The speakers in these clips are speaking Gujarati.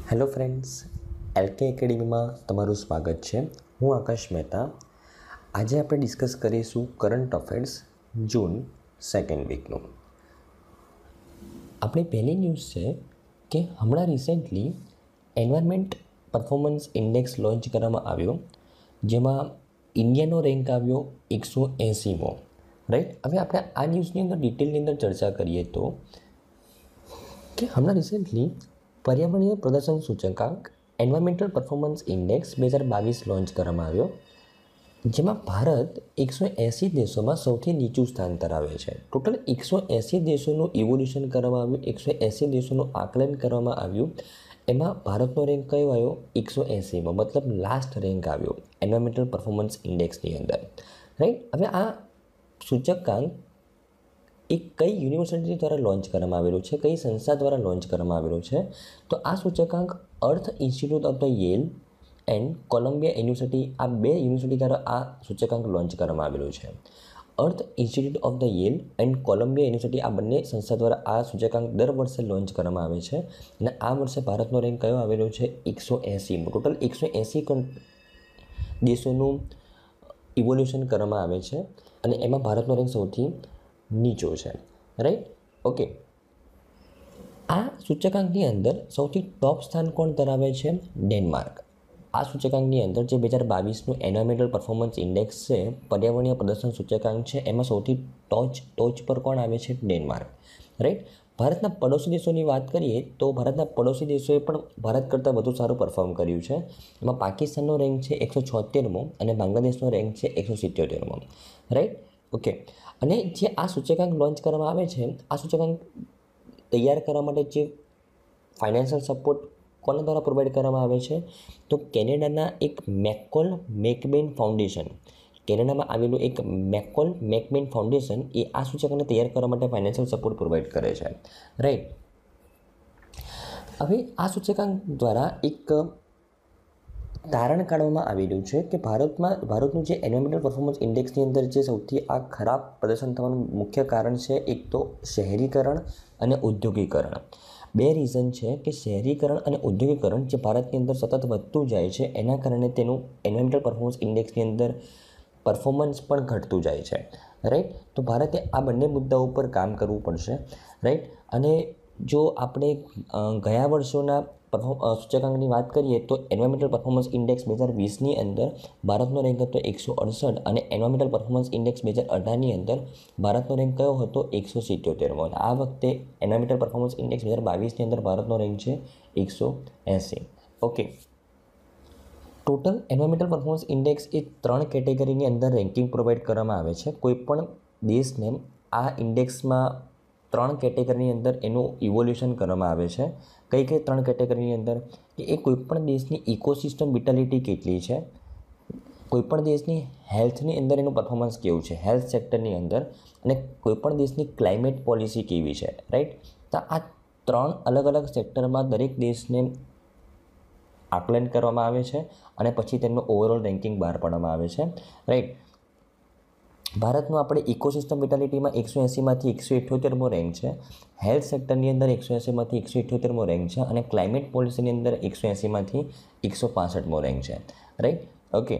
હેલો ફ્રેન્ડ્સ, એલકે એકેડેમીમાં તમારું સ્વાગત છે. હું આકાશ મહેતા. આજે આપણે ડિસ્કસ કરીશું કરંટ અફેર્સ જૂન સેકન્ડ વીકનું. આપણી પહેલી ન્યૂઝ છે કે હમણાં recently environment performance index launch કરવામાં આવ્યો, જેમાં ઇન્ડિયાનો રેન્ક આવ્યો 180મો. રાઈટ. હવે આપણે આ ન્યૂઝની અંદર ડિટેલની અંદર ચર્ચા કરીએ તો કે હમણાં રિસેન્ટલી પર્યાવરણીય પ્રદર્શન સૂચકાંક એન્વાયરમેન્ટલ પરફોર્મન્સ ઇન્ડેક્સ 2022 લોન્ચ કરવામાં આવ્યો, જેમાં ભારત 180 દેશોમાં સૌથી નીચું સ્થાન ધરાવે છે. ટોટલ 180 દેશોનું ઇવોલ્યુશન કરવામાં આવ્યું, 180 દેશોનું આકલન કરવામાં આવ્યું. એમાં ભારતનો રેન્ક કયો આવ્યો? 180મો, મતલબ લાસ્ટ રેન્ક આવ્યો એન્વાયરમેન્ટલ પરફોર્મન્સ ઇન્ડેક્સની અંદર. રાઈટ. હવે આ સૂચકાંક એ કઈ યુનિવર્સિટી દ્વારા લોન્ચ કરવામાં આવેલું છે, કઈ સંસ્થા દ્વારા લોન્ચ કરવામાં આવેલું છે? તો આ સૂચકાંક earth institute of the Yale and Columbia university, આ બે યુનિવર્સિટી દ્વારા આ સૂચકાંક લોન્ચ કરવામાં આવેલું છે. Earth institute of the Yale and Columbia university, આ બંને સંસ્થા દ્વારા આ સૂચકાંક દર વર્ષે લોન્ચ કરવામાં આવે છે. અને આ વર્ષે ભારતનો રેન્ક કયો આવેલો છે? 180મો. ટોટલ 180 દેશોનું ઇવોલ્યુશન કરવામાં આવે છે અને એમાં ભારતનો રેન્ક સૌથી નીચો છે. રાઈટ. ઓકે. આ સૂચકાંકની અંદર સૌથી ટોપ સ્થાન કોણ ધરાવે છે? ડેનમાર્ક. આ સૂચકાંકની અંદર જે 2022નું એન્વાયરમેન્ટલ પરફોર્મન્સ ઇન્ડેક્સ છે, પર્યાવરણીય પ્રદર્શન સૂચકાંક છે, એમાં સૌથી ટોચ પર કોણ આવે છે? ડેનમાર્ક. રાઈટ. ભારતના પડોશી દેશોની વાત કરીએ તો ભારતના પડોશી દેશોએ પણ ભારત કરતાં વધુ સારું પરફોર્મ કર્યું છે. એમાં પાકિસ્તાનનો રેન્ક છે 176મો અને બાંગ્લાદેશનો રેન્ક છે 177મો. રાઈટ. ઓકે. અને જે આ સૂચકાંક લોન્ચ કરવામાં આવે છે, આ સૂચકાંક તૈયાર કરવા માટે જે ફાઇનાન્શિયલ સપોર્ટ કોના દ્વારા પ્રોવાઈડ કરવામાં આવે છે? તો કેનેડાના એક મેકોલ મેકબેન ફાઉન્ડેશન, કેનેડામાં આવેલું એક મેકોલ મેકબેન ફાઉન્ડેશન એ આ સૂચકાંકને તૈયાર કરવા માટે ફાઇનાન્શિયલ સપોર્ટ પ્રોવાઈડ કરે છે. રાઈટ. હવે આ સૂચકાંક દ્વારા એક તારણ કાઢવામાં આવેલું છે કે ભારતનું જે એન્વાયરમેન્ટલ પરફોર્મન્સ ઇન્ડેક્સની અંદર જે સૌથી આ ખરાબ પ્રદર્શન થવાનું મુખ્ય કારણ છે, એક તો શહેરીકરણ અને ઔદ્યોગિકરણ. બે રીઝન છે કે શહેરીકરણ અને ઔદ્યોગિકરણ જે ભારતની અંદર સતત વધતું જાય છે, એના કારણે તેનું એન્વાયરમેન્ટલ પરફોર્મન્સ ઇન્ડેક્સની અંદર પરફોર્મન્સ પણ ઘટતું જાય છે. રાઈટ. તો ભારતે આ બંને મુદ્દાઓ ઉપર કામ કરવું પડશે. રાઈટ. અને જો આપણે ગયા વર્ષોના સૂચકાંકની વાત કરીએ તો એન્વાયરમેન્ટલ પરફોર્મન્સ ઇન્ડેક્સ 2020ની અંદર ભારતનો રેન્ક હતો 168 અને એન્વાયરમેન્ટલ પરફોર્મન્સ ઇન્ડેક્સ 2018ની અંદર ભારતનો રેન્ક કયો હતો? 177મો. આ વખતે એન્વાયરમેન્ટલ પરફોર્મન્સ ઇન્ડેક્સ 2022ની અંદર ભારતનો રેન્ક છે 180. Okay. Total environmental performance index એ 3 કેટેગરીની અંદર રેન્કિંગ પ્રોવાઈડ કરવામાં આવે છે. કોઈપણ દેશને આ ઇન્ડેક્સમાં 3 કેટેગરીની અંદર એનું ઇવોલ્યુશન કરવામાં આવે છે. કઈ 3 કેટેગરીની અંદર? કે એ કોઈપણ દેશની ઇકોસિસ્ટમ વિટાલિટી કેટલી છે, કોઈપણ દેશની હેલ્થની અંદર એનું પરફોર્મન્સ કેવું છે, હેલ્થ સેક્ટરની અંદર, અને કોઈપણ દેશની ક્લાઇમેટ પોલિસી કેવી છે. રાઈટ. તો આ 3 અલગ અલગ સેક્ટરમાં દરેક દેશને આકલન કરવામાં આવે છે અને પછી તેમનું ઓવરઓલ રેન્કિંગ બહાર પાડવામાં આવે છે. રાઈટ. ભારતનું આપણે ઇકોસિસ્ટમ વિટાલિટીમાં 180માંથી 178મો રેન્ક છે, હેલ્થ સેક્ટરની અંદર 180માંથી 178મો રેન્ક છે અને ક્લાઇમેટ પોલિસીની અંદર 180માંથી 165મો રેન્ક છે. રાઈટ. ઓકે.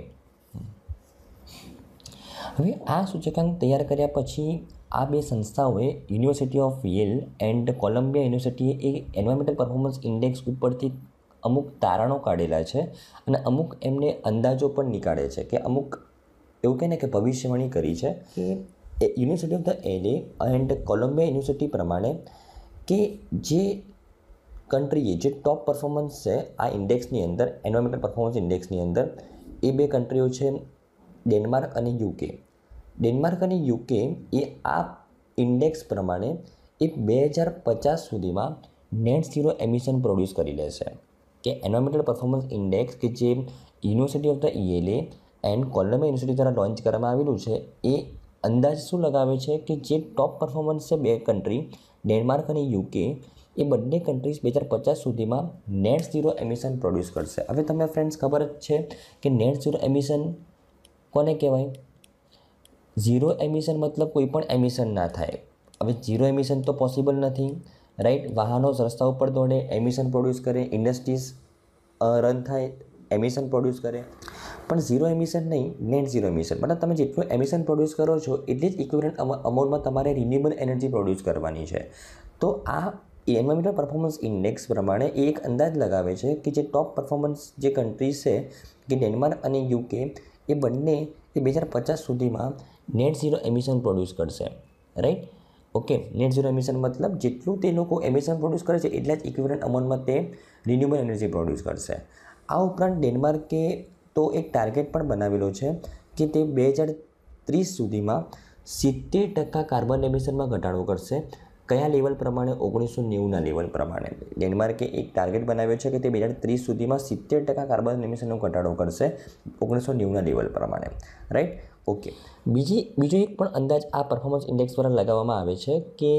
હવે આ સૂચકાંક તૈયાર કર્યા પછી આ બે સંસ્થાઓએ university of Yale and Columbia યુનિવર્સિટીએ એ એન્વાયરમેન્ટલ પરફોર્મન્સ ઇન્ડેક્સ ઉપરથી અમુક તારણો કાઢેલા છે અને અમુક એમને અંદાજો પણ નીકાળે છે કે અમુક એવું કહે ને કે ભવિષ્યવાણી કરી છે કે university of the Yale and Columbia university પ્રમાણે કે જે કન્ટ્રીએ જે ટોપ પરફોર્મન્સ છે આ ઇન્ડેક્સની અંદર, એન્વાયરમેન્ટલ પરફોર્મન્સ ઇન્ડેક્સની અંદર, એ બે કન્ટ્રીઓ છે ડેનમાર્ક અને યુકે. ડેનમાર્ક અને યુકે એ આ ઇન્ડેક્સ પ્રમાણે એ 2050 સુધીમાં નેટ ઝીરો એમિશન પ્રોડ્યુસ કરી લેશે. કે એન્વાયરમેન્ટલ પરફોર્મન્સ ઇન્ડેક્સ કે જે university of the Yale and Columbia university દ્વારા લોન્ચ કરવામાં આવેલું છે, એ અંદાજ શું લગાવે છે કે જે ટોપ પરફોર્મન્સ છે બે કન્ટ્રી ડેનમાર્ક અને યુકે, એ બંને કન્ટ્રીઝ 2050 સુધીમાં નેટ ઝીરો એમિશન પ્રોડ્યુસ કરશે. હવે તમને ફ્રેન્ડ્સ ખબર જ છે કે નેટ ઝીરો એમિશન કોને કહેવાય? ઝીરો એમિશન મતલબ કોઈ પણ એમિશન ના થાય. હવે ઝીરો એમિશન તો પોસિબલ નથી, રાઈટ. વાહનો રસ્તા ઉપર દોડે, એમિશન પ્રોડ્યુસ કરે, ઇન્ડસ્ટ્રીઝ રન થાય, એમિશન પ્રોડ્યુસ કરે, પણ ઝીરો એમિશન નહીં, નેટ ઝીરો એમિશન. મતલબ તમે જેટલું એમિશન પ્રોડ્યુસ કરો છો એટલી જ ઇક્વિવેલન્ટ અમાઉન્ટમાં તમારે રિન્યુએબલ એનર્જી પ્રોડ્યુસ કરવાની છે. તો આ એન્વાયરમેન્ટલ પરફોર્મન્સ ઇન્ડેક્સ પ્રમાણે એ એક અંદાજ લગાવે છે કે જે ટોપ પરફોર્મન્સ જે કન્ટ્રીઝ છે કે ડેનમાર્ક અને યુકે એ બંને એ 2050 સુધીમાં નેટ ઝીરો એમિશન પ્રોડ્યુસ કરશે. Right. Okay. Net zero emission મતલબ જેટલું તે લોકો એમિશન પ્રોડ્યુસ કરે છે એટલા જ ઇક્વિવેલન્ટ અમાઉન્ટમાં તે રિન્યુએબલ એનર્જી પ્રોડ્યુસ કરશે. આ ઉપરાંત ડેનમાર્કે તો એક ટાર્ગેટ પણ બનાવેલો છે કે તે 2030 સુધીમાં 70% કાર્બન એમિશનમાં ઘટાડો કરશે. કયા લેવલ પ્રમાણે? 1990ના લેવલ પ્રમાણે ડેનમાર્કે એક ટાર્ગેટ બનાવ્યો છે કે તે 2030 સુધીમાં 70% કાર્બન એમિશનનો ઘટાડો કરશે 1990ના લેવલ પ્રમાણે. રાઈટ. ઓકે. બીજો એક પણ અંદાજ આ પરફોર્મન્સ ઇન્ડેક્સ દ્વારા લગાવવામાં આવે છે કે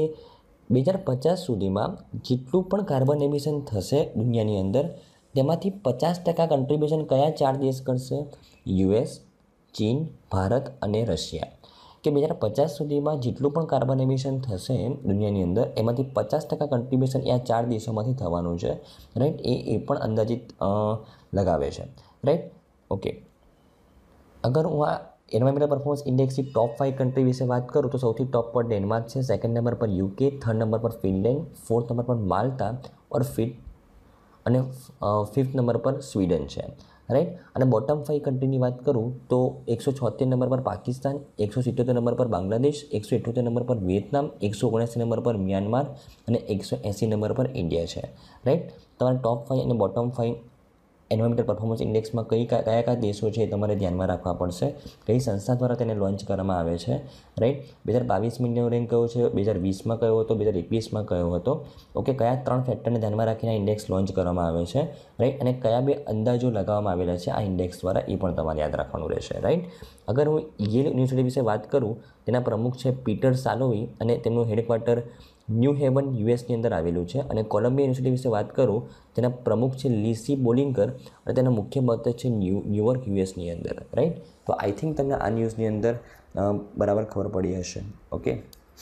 2050 સુધીમાં જેટલું પણ કાર્બન એમિશન થશે દુનિયાની અંદર તેમાંથી 50% કન્ટ્રીબ્યુશન કયા 4 દેશ કરશે? યુએસ, ચીન, ભારત અને રશિયા. કે 2050 સુધીમાં જેટલું પણ કાર્બન એમિશન થશે દુનિયાની અંદર એમાંથી 50% કન્ટ્રીબ્યુશન એ આ 4 દેશોમાંથી થવાનું છે. રાઈટ. એ પણ અંદાજિત લગાવે છે. રાઈટ. ઓકે. અગર હું આ એન્વાયરમેન્ટલ પરફોર્મન્સ ઇન્ડેક્સની ટોપ 5 કન્ટ્રી વિશે વાત કરું તો સૌથી ટોપ પર ડેનમાર્ક છે, સેકન્ડ નંબર પર યુકે, થર્ડ નંબર પર ફિનલેન્ડ, ફોર્થ નંબર પર માલ્ટા ઓર અને ફિફ્થ નંબર પર સ્વીડન છે. રાઈટ. અને બોટમ 5 કન્ટ્રીની વાત કરું તો 176 નંબર પર પાકિસ્તાન, 177 નંબર પર બાંગ્લાદેશ, 178 નંબર પર વિયેતનામ, 179 નંબર પર મ્યાનમાર અને 180 નંબર પર ઇન્ડિયા છે. રાઈટ. તમારે ટોપ 5 અને બોટમ 5 એન્વાયરમેન્ટલ પરફોર્મન્સ ઇન્ડેક્સમાં કયા દેશો છે એ તમારે ધ્યાનમાં રાખવા પડશે. કઈ સંસ્થા દ્વારા તેને લોન્ચ કરવામાં આવે છે. રાઈટ. 2022 રેન્ક કયો છે, 2020માં કયો હતો, 2021માં કયો હતો. ઓકે. કયા 3 ફેક્ટરને ધ્યાનમાં રાખીને આ ઇન્ડેક્સ લોન્ચ કરવામાં આવે છે. રાઈટ. અને કયા 2 અંદાજો લગાવવામાં આવેલા છે આ ઇન્ડેક્સ દ્વારા એ પણ તમારે યાદ રાખવાનું રહેશે. રાઈટ. અગર હું યેલ યુનિવર્સિટી વિશે વાત કરું તેના પ્રમુખ છે પીટર સાલોવી અને તેમનું હેડક્વાર્ટર ન્યૂ હેવન યુએસની અંદર આવેલું છે. અને કોલંબિયા યુનિવર્સિટી વિશે વાત કરું તેના પ્રમુખ છે લીસી બોલિંગર અને તેના મુખ્ય મથક છે ન્યુયોર્ક યુએસની અંદર. રાઈટ. તો આઈ થિંક તમને આ ન્યૂઝની અંદર બરાબર ખબર પડી હશે. ઓકે.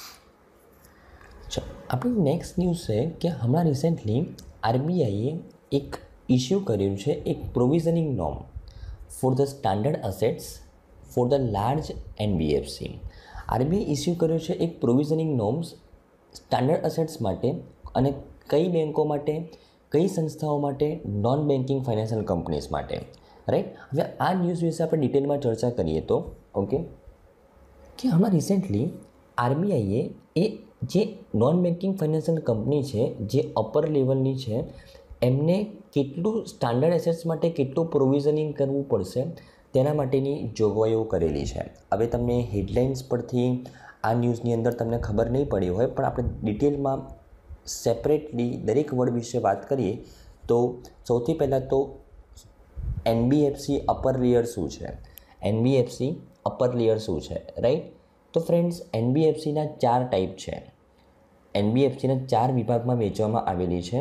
ચાલો આપણી નેક્સ્ટ ન્યૂઝ છે કે હમણાં રિસેન્ટલી આરબીઆઈએ એક ઇસ્યુ કર્યું છે એક provisioning norm for the standard assets for the large NBFC. RBI issue કર્યું છે એક પ્રોવિઝનિંગ નોર્મ્સ સ્ટાન્ડર્ડ અસેટ્સ માટે અને કઈ બેન્કો માટે, કઈ સંસ્થાઓ માટે, નોન બેન્કિંગ ફાઇનાન્શિયલ કંપનીઝ માટે. રાઈટ. હવે આ ન્યૂઝ વિશે આપણે ડિટેલમાં ચર્ચા કરીએ તો ઓકે કે હમણાં રિસેન્ટલી આરબીઆઈએ એ જે નોન બેન્કિંગ ફાઇનાન્શિયલ કંપની છે જે અપર લેવલની છે એમને કેટલું સ્ટાન્ડર્ડ એસેટ્સ માટે કેટલું પ્રોવિઝનિંગ કરવું પડશે તેના માટેની જોગવાઈઓ કરેલી છે. હવે તમને હેડલાઇન્સ પરથી આ ન્યૂઝની અંદર તમને ખબર નહીં પડી હોય પણ આપણે ડિટેલમાં સેપરેટલી દરેક વર્ડ વિશે વાત કરીએ તો સૌથી પહેલાં તો એનબીએફસી અપર લેયર શું છે? એનબીએફસી અપર લેયર શું છે? રાઈટ. તો ફ્રેન્ડ્સ એનબીએફસીના 4 ટાઈપ છે. એનબીએફસીના 4 વિભાગમાં વહેંચવામાં આવેલી છે.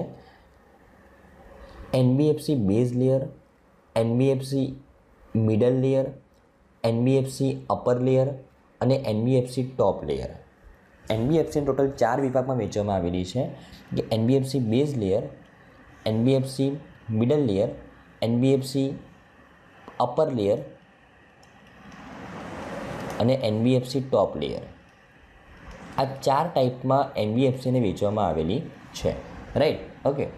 NBFC base layer, NBFC middle layer, NBFC upper layer અને એનબીએફસી ટોપ લેયર. એનબીએફસીને ટોટલ 4 વિભાગમાં વહેંચવામાં આવેલી છે કે NBFC base layer, NBFC middle layer, NBFC upper layer અને એનબીએફસી ટોપ લેયર. આ 4 ટાઈપમાં એનબીએફસીને વેચવામાં આવેલી છે. રાઈટ. ઓકે.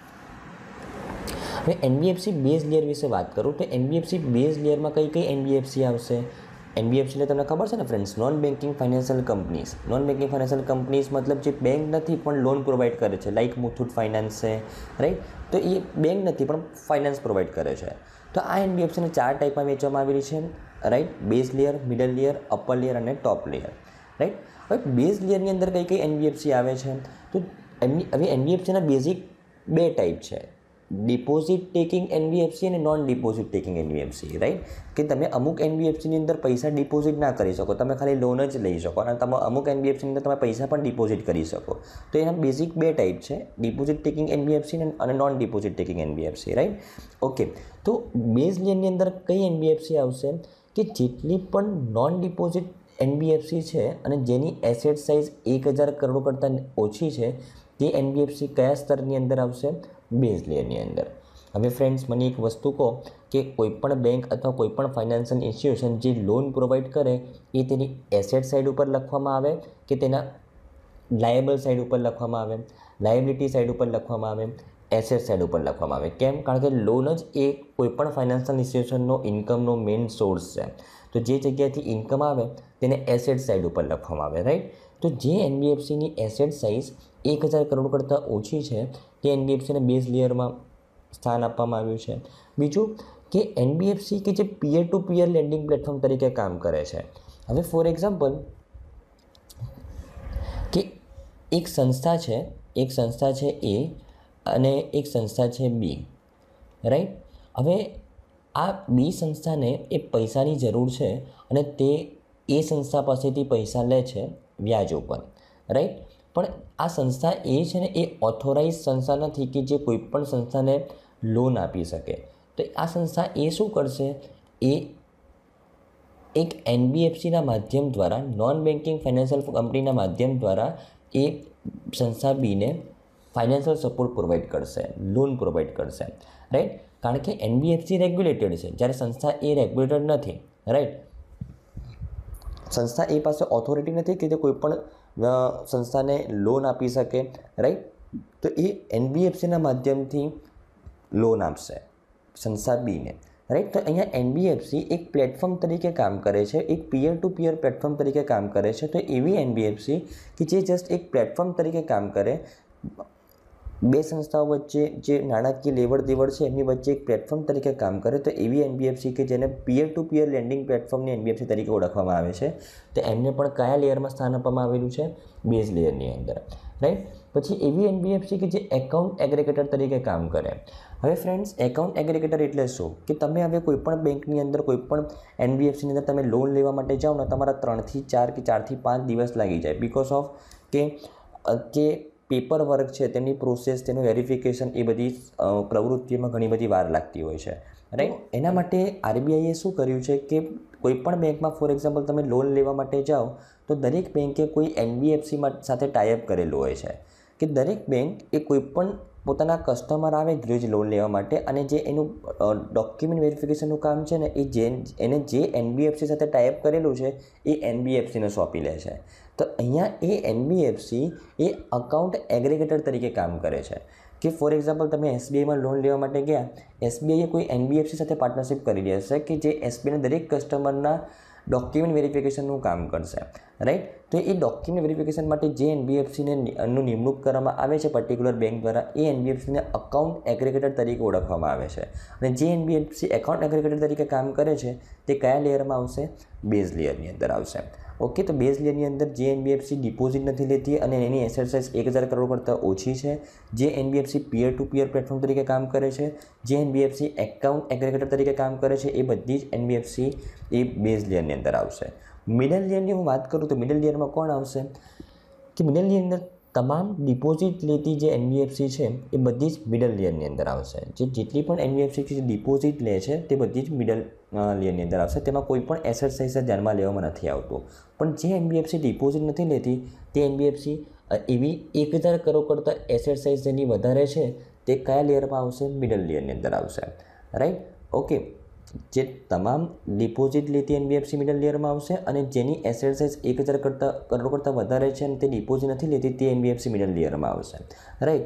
હવે એનબીએફસી બેઝ લેયર વિશે વાત કરું તો એનબીએફસી બેઝ લેયરમાં કઈ એનબીએફસી આવશે? એનબીએફસી એટલે તમને ખબર છે ને friends, non banking financial companies. Non banking financial companies મતલબ જે બેંક નથી પણ લોન પ્રોવાઈડ કરે છે, લાઇક મુથુટ ફાઇનાન્સ છે. રાઈટ. તો એ બેંક નથી પણ ફાઇનાન્સ પ્રોવાઈડ કરે છે. તો આ એનબીએફસીને 4 ટાઈપમાં વેચવામાં આવેલી છે. Right. Base layer, middle layer, upper layer અને ટોપ લેયર. રાઈટ. હવે બેઝ લેયરની અંદર કઈ એનબીએફસી આવે છે તો હવે એનબીએફસીના બેઝિક 2 ટાઈપ છે. ડિપોઝિટ ટેકિંગ એનબીએફસી અને non deposit taking NBFC. Right. કે તમે અમુક એનબીએફસીની અંદર પૈસા ડિપોઝિટ ના કરી શકો, તમે ખાલી લોન જ લઈ શકો અને તમે અમુક એનબીએફસીની અંદર તમે પૈસા પણ ડિપોઝિટ કરી શકો. તો એના બેઝિક 2 ટાઈપ છે, ડિપોઝિટ ટેકિંગ એનબીએફસી અને non deposit taking NBFC. Right. Okay. તો બેઝ લેયરની અંદર કઈ એનબીએફસી આવશે કે જેટલી પણ નોન ડિપોઝિટ એનબીએફસી છે અને જેની એસેટ સાઇઝ 1000 કરોડ કરતાં ઓછી છે તે એનબીએફસી કયા સ્તરની અંદર આવશે? બેઝ લેયરની અંદર. હવે ફ્રેન્ડ્સ, મને એક વસ્તુ કહો કે કોઈપણ બેંક અથવા કોઈપણ ફાઇનાન્શિયલ ઇન્સ્ટિટ્યુશન જે લોન પ્રોવાઈડ કરે એ તેની એસેટ સાઇડ ઉપર લખવામાં આવે કે તેના લાયેબલ સાઇડ ઉપર લખવામાં આવે, લાયબિલિટી સાઇડ ઉપર લખવામાં આવે, એસેટ સાઇડ ઉપર લખવામાં આવે? કેમ? કારણ કે લોન જ એ કોઈપણ ફાઇનાન્શિયલ ઇન્સ્ટિટ્યુશનનો ઇન્કમનો મેઇન સોર્સ છે. તો જે જગ્યાએથી ઇન્કમ આવે તેને એસેટ સાઇડ ઉપર લખવામાં આવે, રાઈટ? તો જે એનબીએફસીની એસેટ સાઇઝ 1000 કરોડ કરતાં ઓછી છે તે એનબીએફસીને બેઝ લેયરમાં સ્થાન આપવામાં આવ્યું છે. બીજું કે એનબીએફસી કે જે peer to peer lending platform તરીકે કામ કરે છે. હવે ફોર એક્ઝામ્પલ કે એક સંસ્થા છે એ અને એક સંસ્થા છે બી, રાઈટ? હવે આ બી સંસ્થાને એ પૈસાની જરૂર છે અને તે એ સંસ્થા પાસેથી પૈસા લે છે વ્યાજ ઉપર, રાઈટ? પણ આ સંસ્થા એ છે ને એ ઓથોરાઇઝ સંસ્થા નથી કે જે કોઈપણ સંસ્થાને લોન આપી શકે. તો આ સંસ્થા એ શું કરશે? એ એક એનબીએફસીના માધ્યમ દ્વારા, નોન બેન્કિંગ ફાઇનાન્શિયલ કંપનીના માધ્યમ દ્વારા એ સંસ્થા બીને ફાઇનાન્શિયલ સપોર્ટ પ્રોવાઈડ કરશે, લોન પ્રોવાઈડ કરશે, રાઈટ? કારણ કે એનબીએફસી રેગ્યુલેટેડ છે, જ્યારે સંસ્થા એ રેગ્યુલેટેડ નથી, રાઈટ? સંસ્થા એ પાસે ઓથોરિટી નથી કે તે કોઈપણ સંસ્થાને લોન આપી શકે, રાઈટ? તો એ એનબીએફસીના માધ્યમથી લોન આપશે સંસ્થા બીને, રાઈટ? તો અહીંયા એનબીએફસી એક પ્લેટફોર્મ તરીકે કામ કરે છે, એક પીયર ટુ પીયર પ્લેટફોર્મ તરીકે કામ કરે છે. તો એવી એનબીએફસી કે જે જસ્ટ એક પ્લેટફોર્મ તરીકે કામ કરે, બે સંસ્થાઓ વચ્ચે જે નાણાકીય લેવડ દેવડ છે એમની વચ્ચે એક પ્લેટફોર્મ તરીકે કામ કરે, તો એવી એનબીએફસી કે જેને પીયર ટુ પીયર લેન્ડિંગ પ્લેટફોર્મની એનબીએફસી તરીકે ઓળખવામાં આવે છે, તો એમને પણ કયા લેયરમાં સ્થાન આપવામાં આવેલું છે? બેઝ લેયરની અંદર, રાઈટ? પછી એવી એનબીએફસી કે જે એકાઉન્ટ એગ્રેગેટર તરીકે કામ કરે. હવે ફ્રેન્ડ્સ, એકાઉન્ટ એગ્રેગેટર એટલે શું? કે તમે હવે કોઈપણ બેંકની અંદર, કોઈપણ એનબીએફસીની અંદર તમે લોન લેવા માટે જાઓ ને, તમારા 3 થી 4 કે 4 થી 5 દિવસ લાગી જાય, બિકોઝ ઓફ કે જે પેપર વર્ક છે તેની પ્રોસેસ, તેનું વેરિફિકેશન, એ બધી પ્રવૃત્તિઓમાં ઘણી બધી વાર લાગતી હોય છે, રાઈટ? એના માટે આરબીઆઈએ શું કર્યું છે કે કોઈપણ બેંકમાં ફોર એક્ઝામ્પલ તમે લોન લેવા માટે જાઓ તો દરેક બેંકે કોઈ એનબીએફસી સાથે ટાઈઅપ કરેલું હોય છે કે દરેક બેંક એ કોઈપણ પોતાના કસ્ટમર આવે રોજ લોન લેવા માટે અને જે એનું ડોક્યુમેન્ટ વેરિફિકેશનનું કામ છે ને એને જે એનબીએફસી સાથે ટાઈઅપ કરેલું છે એ એનબીએફસીને સોંપી લે છે. તો અહીંયા એ એનબીએફસી એ અકાઉન્ટ એગ્રેગેટર તરીકે કામ કરે છે કે ફોર એક્ઝામ્પલ તમે એસબીઆઈમાં લોન લેવા માટે ગયા, એસબીઆઈએ કોઈ એનબીએફસી સાથે પાર્ટનરશિપ કરેલી હશે કે જે એસબીઆઈના દરેક કસ્ટમરના ડોક્યુમેન્ટ વેરિફિકેશનનું કામ કરશે, રાઈટ? તો એ ડોક્યુમેન્ટ વેરિફિકેશન માટે જે એનબીએફસીને નિમણૂક કરવામાં આવે છે પર્ટિક્યુલર બેંક દ્વારા, એ એનબીએફસીને અકાઉન્ટ એગ્રેગેટર તરીકે ઓળખવામાં આવે છે. અને જે એનબીએફસી એકાઉન્ટ એગ્રેગેટર તરીકે કામ કરે છે તે કયા લેયરમાં આવશે? બેઝ લેયરની અંદર આવશે. ઓકે, તો બેઝ લેયરની અંદર જે એનબીએફસી ડિપોઝિટ નથી લેતી અને એની એસેટ સાઇઝ 1000 કરોડ કરતાં ઓછી છે, જે NBFC peer to peer platform તરીકે કામ કરે છે, જે એનબીએફસી એકાઉન્ટ એગ્રેગેટર તરીકે કામ કરે છે, એ બધી જ એનબીએફસી એ બેઝ લેયરની અંદર આવશે. મિડલ લેયરની હું વાત કરું તો મિડલ લેયરમાં કોણ આવશે? કે મિડલ લેયરની અંદર તમામ ડિપોઝિટ લેતી જે એનબીએફસી છે એ બધી જ મિડલ લેયરની અંદર આવશે. જેટલી પણ એનબીએફસી જે ડિપોઝિટ લે છે તે બધી જ મિડલ લેયરની અંદર આવશે. તેમાં કોઈ પણ એસેટ સાઇઝ ધ્યાનમાં લેવામાં નથી આવતું. પણ જે એનબીએફસી ડિપોઝિટ નથી લેતી તે એનબીએફસી એવી 1000 કરોડ કરતાં એસેટ સાઇઝ જેની વધારે છે તે કયા લેયરમાં આવશે? મિડલ લેયરની અંદર આવશે, રાઈટ? ઓકે, જે તમામ ડિપોઝિટ લેતી એનબીએફસી મિડલ લેયરમાં આવશે અને જેની એસેટ સાઇઝ 1000 કરોડ કરતાં વધારે છે અને તે ડિપોઝિટ નથી લેતી તે એનબીએફસી મિડલ લેયરમાં આવશે, રાઈટ?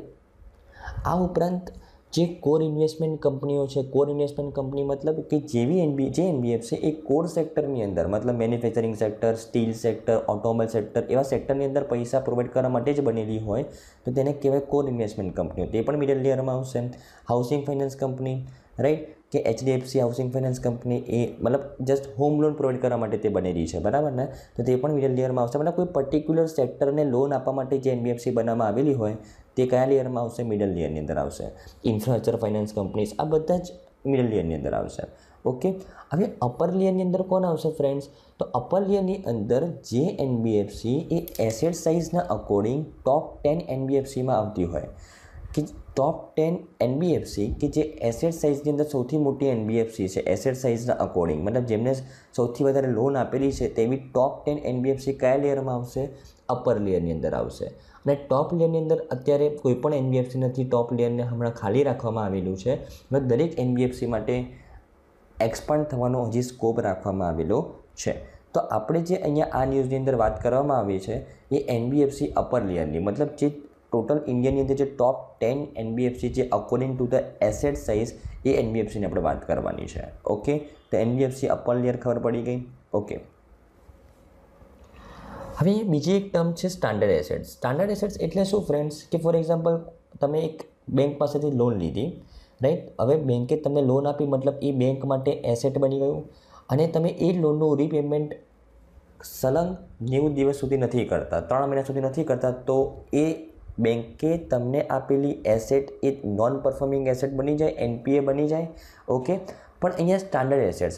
આ ઉપરાંત જે કોર ઇન્વેસ્ટમેન્ટ કંપનીઓ છે, કોર ઇન્વેસ્ટમેન્ટ કંપની મતલબ કે જે એનબીએફસી એ કોર સેક્ટરની અંદર, મતલબ manufacturing sector, steel sector, automobile sector, એવા સેક્ટરની અંદર પૈસા પ્રોવાઈડ કરવા માટે જ બનેલી હોય તો તેને કહેવાય કોર ઇન્વેસ્ટમેન્ટ કંપનીઓ, તે પણ મિડલ લેયરમાં આવશે. Housing finance company, right? કે એચડીએફસી હાઉસિંગ ફાઇનાન્સ કંપની એ મતલબ જસ્ટ હોમ લોન પ્રોવાઈડ કરવા માટે તે બનેલી છે, બરાબર ને? તો તે પણ મિડલ લેયરમાં આવશે. મતલબ કોઈ પર્ટિક્યુલર સેક્ટરને લોન આપવા માટે જે એનબીએફસી બનાવવામાં આવેલી હોય તે કયા લેયરમાં આવશે? મિડલ લેયરની અંદર આવશે. ઇન્ફ્રાસ્ટ્રક્ચર ફાઇનાન્સ કંપનીઝ, આ બધા જ મિડલ લેયરની અંદર આવશે. ઓકે, હવે અપર લેયરની અંદર કોણ આવશે ફ્રેન્ડ્સ? તો અપર લેયરની અંદર જે એનબીએફસી એ એસેટ સાઇઝના અકોર્ડિંગ ટોપ 10 એનબીએફસીમાં આવતી હોય કે ટોપ 10 એનબીએફસી કે જે એસેટ સાઇઝની અંદર સૌથી મોટી એનબીએફસી છે એસેટ સાઇઝના અકોર્ડિંગ, મતલબ જેમને સૌથી વધારે લોન આપેલી છે તેવી ટોપ 10 એનબીએફસી કયા લેયરમાં આવશે? અપર લેયરની અંદર આવશે. અને ટોપ લેયરની અંદર અત્યારે કોઈ પણ એનબીએફસી નથી, ટોપ લેયરને હમણાં ખાલી રાખવામાં આવેલું છે. એટલે દરેક એનબીએફસી માટે એક્સપાન્ડ થવાનો હજી સ્કોપ રાખવામાં આવેલો છે. તો આપણે જે અહીંયા આ ન્યૂઝની અંદર વાત કરવામાં આવી છે એ એનબીએફસી અપર લેયરની, મતલબ જે ટોટલ ઇન્ડિયાની અંદર જે ટોપ 10 એનબીએફસી જે according to the asset size એ એનબીએફસીની આપણે વાત કરવાની છે. ઓકે, તો એનબીએફસી અપર લેયર ખબર પડી ગઈ. ઓકે, હવે બીજી એક ટર્મ છે સ્ટાન્ડર્ડ એસેટ્સ. સ્ટાન્ડર્ડ એસેટ્સ એટલે શું ફ્રેન્ડ્સ? કે ફોર એક્ઝામ્પલ તમે એક બેંક પાસેથી લોન લીધી, રાઈટ? હવે બેંકે તમને લોન આપી, મતલબ એ બેંક માટે એસેટ બની ગયું અને તમે એ લોનનું રીપેમેન્ટ સલંગ 90 દિવસ સુધી નથી કરતા, 3 મહિના સુધી નથી કરતા, તો એ બેંકે તમને આપેલી એસેટ એ નોન પરફોર્મિંગ એસેટ બની જાય, એનપીએ બની જાય. ઓકે, પણ અહીંયા સ્ટાન્ડર્ડ એસેટ્સ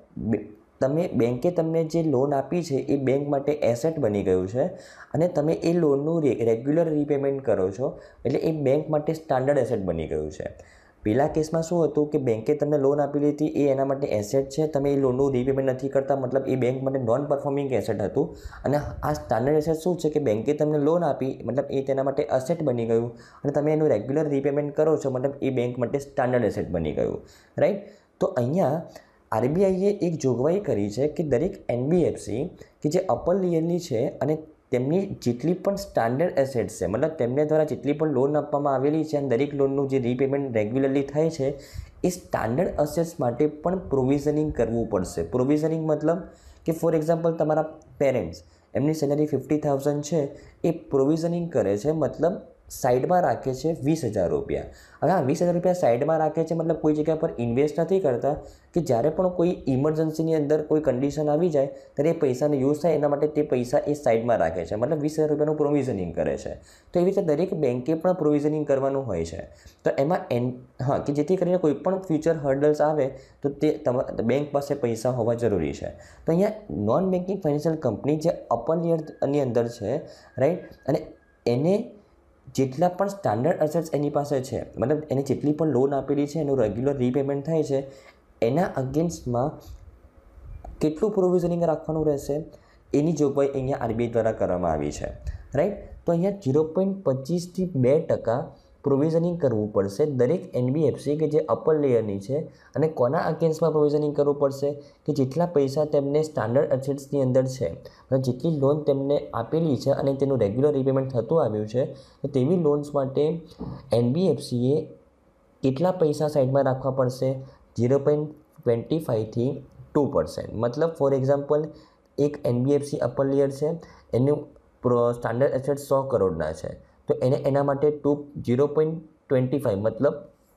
મતલબ બેંકે તમને જે લોન આપી છે એ બેંક માટે એસેટ બની ગયું છે અને તમે એ લોનનું રેગ્યુલર રીપેમેન્ટ કરો છો, એટલે એ બેંક માટે સ્ટાન્ડર્ડ એસેટ બની ગયું છે. પહેલા કેસમાં શું હતું કે બેંકે તમને લોન આપેલી હતી, એ એના માટે એસેટ છે, તમે એ લોનનું રીપેમેન્ટ નથી કરતા, મતલબ એ બેંક માટે નોન પરફોર્મિંગ એસેટ હતું. અને આ સ્ટાન્ડર્ડ એસેટ શું છે કે બેંકે તમને લોન આપી, મતલબ એ તેના માટે એસેટ બની ગયું અને તમે એનું રેગ્યુલર રીપેમેન્ટ કરો છો, મતલબ એ બેંક માટે સ્ટાન્ડર્ડ એસેટ બની ગયું, રાઈટ? તો અહીંયા આરબીઆઈએ એક જોગવાઈ કરી છે કે દરેક એનબીએફસી કે જે અપર લેયરની છે અને તેમની જેટલી પણ સ્ટાન્ડર્ડ એસેટ્સ છે, મતલબ તેમને દ્વારા જેટલી પણ લોન આપવામાં આવેલી છે અને દરેક લોનનું જે રીપેમેન્ટ રેગ્યુલરલી થાય છે, એ સ્ટાન્ડર્ડ એસેટ્સ માટે પણ પ્રોવિઝનિંગ કરવું પડશે. પ્રોવિઝનિંગ મતલબ કે ફોર એક્ઝામ્પલ તમારા પેરેન્ટ્સ, એમની સેલરી 50,000 છે, એ પ્રોવિઝનિંગ કરે છે, મતલબ સાઈડમાં રાખે છે 20,000 રૂપિયા. હવે આ 20,000 રૂપિયા સાઈડમાં રાખે છે, મતલબ કોઈ જગ્યા પર ઇન્વેસ્ટ નથી કરતા, કે જ્યારે પણ કોઈ ઇમરજન્સીની અંદર કોઈ કન્ડિશન આવી જાય ત્યારે એ પૈસાનો યુઝ થાય, એના માટે તે પૈસા એ સાઈડમાં રાખે છે, મતલબ 20,000 રૂપિયાનું પ્રોવિઝનિંગ કરે છે. તો એવી રીતે દરેક બેંકે પણ પ્રોવિઝનિંગ કરવાનું હોય છે. તો એમાં કે જેથી કરીને કોઈ પણ ફ્યુચર હર્ડલ્સ આવે તો તે બેંક પાસે પૈસા હોવા જરૂરી છે. તો અહીંયા નોન બેન્કિંગ ફાઇનાન્શિયલ કંપની જે અપર લેયરની અંદર છે, રાઈટ? અને એને જેટલા પણ સ્ટાન્ડર્ડ એસેટ્સ એની પાસે છે, મતલબ એને જેટલી પણ લોન આપેલી છે એનું રેગ્યુલર રીપેમેન્ટ થાય છે, એના અગેન્સ્ટમાં કેટલું પ્રોવિઝનિંગ રાખવાનું રહેશે એની જોગવાઈ અહીંયા આરબીઆઈ દ્વારા કરવામાં આવી છે, રાઈટ? તો અહીંયા 0.25 થી 2% પ્રોવિઝનિંગ કરવું પડશે દરેક એનબીએફસી કે જે અપર લેયરની છે. અને કોના અગેન્સ્ટમાં પ્રોવિઝનિંગ કરવું પડશે? કે જેટલા પૈસા તેમને સ્ટાન્ડર્ડ એસેટ્સની અંદર છે, જેટલી લોન તેમને આપેલી છે અને તેનું રેગ્યુલર રીપેમેન્ટ થતું આવ્યું છે, તો તેવી લોન્સ માટે એનબીએફસીએ કેટલા પૈસા સાઈડમાં રાખવા પડશે? 0.25 થી 2%. મતલબ ફોર એક્ઝામ્પલ એક એનબીએફસી અપર લેયર છે, એનું સ્ટાન્ડર્ડ એસેટ 100 કરોડના છે, તો એને એના માટે 0.25 મતલબ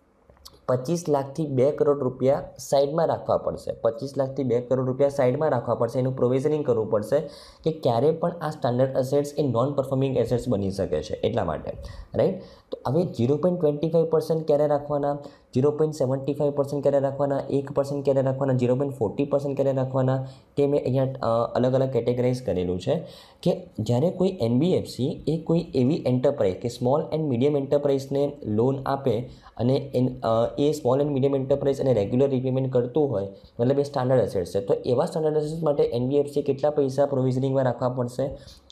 25 લાખથી 2 કરોડ રૂપિયા સાઈડમાં રાખવા પડશે. 25 લાખથી 2 કરોડ રૂપિયા સાઈડમાં રાખવા પડશે, એનું પ્રોવિઝનિંગ કરવું પડશે કે ક્યારે પણ આ સ્ટાન્ડર્ડ એસેટ્સ એ નોન પરફોર્મિંગ એસેટ્સ બની શકે છે, એટલા માટે, રાઈટ? તો હવે 0.25% ક્યારે રાખવાના, 0.75% ક્યારે રાખવાના, 1% ક્યારે રાખવાના, 0.40% ક્યારે રાખવાના, તે મેં અહીંયા અલગ અલગ કેટેગરાઇઝ કરેલું છે. કે જ્યારે કોઈ એનબીએફસી એ કોઈ એવી એન્ટરપ્રાઇઝ કે સ્મોલ એન્ડ મીડિયમ એન્ટરપ્રાઇઝને લોન આપે અને એ સ્મોલ એન્ડ મીડિયમ એન્ટરપ્રાઇઝ અને રેગ્યુલર રીપેમેન્ટ કરતું હોય, મતલબ એ સ્ટાન્ડર્ડ એસેટ્સ છે, તો એવા સ્ટાન્ડર્ડ એસેટ્સ માટે એનબીએફસી કેટલા પૈસા પ્રોવિઝનિંગમાં રાખવા પડશે?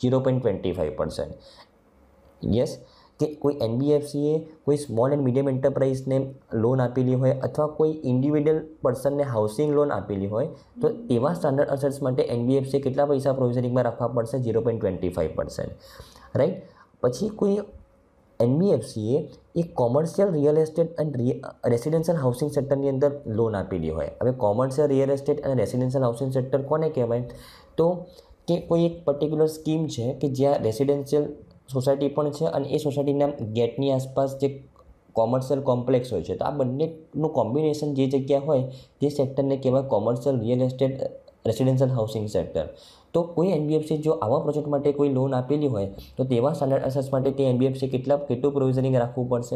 0.25%. યસ, કે કોઈ એનબીએફસીએ કોઈ સ્મોલ એન્ડ મીડિયમ એન્ટરપ્રાઇઝને લોન આપેલી હોય અથવા કોઈ ઇન્ડિવિડ્યુઅલ પર્સનને હાઉસિંગ લોન આપેલી હોય, તો એવા સ્ટાન્ડર્ડ એસેટ્સ માટે એનબીએફસીએ કેટલા પૈસા પ્રોવિઝનિંગમાં રાખવા પડશે? 0.25%, રાઈટ? પછી કોઈ એનબીએફસીએ એક commercial real estate and residential housing સેક્ટરની અંદર લોન આપેલી હોય. હવે કોમર્શિયલ રિયલ એસ્ટેટ અને રેસિડેન્શિયલ હાઉસિંગ સેક્ટર કોને કહેવાય? તો કે કોઈ એક પર્ટિક્યુલર સ્કીમ છે કે જ્યાં રેસિડેન્શિયલ સોસાયટી પણ છે અને એ સોસાયટીના ગેટની આસપાસ જે કોમર્શિયલ કોમ્પ્લેક્સ હોય છે, તો આ બંનેનું કોમ્બિનેશન જે જગ્યા હોય તે સેક્ટરને કહેવાય commercial real estate residential housing sector. તો કોઈ એનબીએફસી જો આવા પ્રોજેક્ટ માટે કોઈ લોન આપેલી હોય તો તેવા સ્ટાન્ડર્ડ એસેટ્સ માટે તે એનબીએફસી કેટલું પ્રોવિઝનિંગ રાખવું પડશે?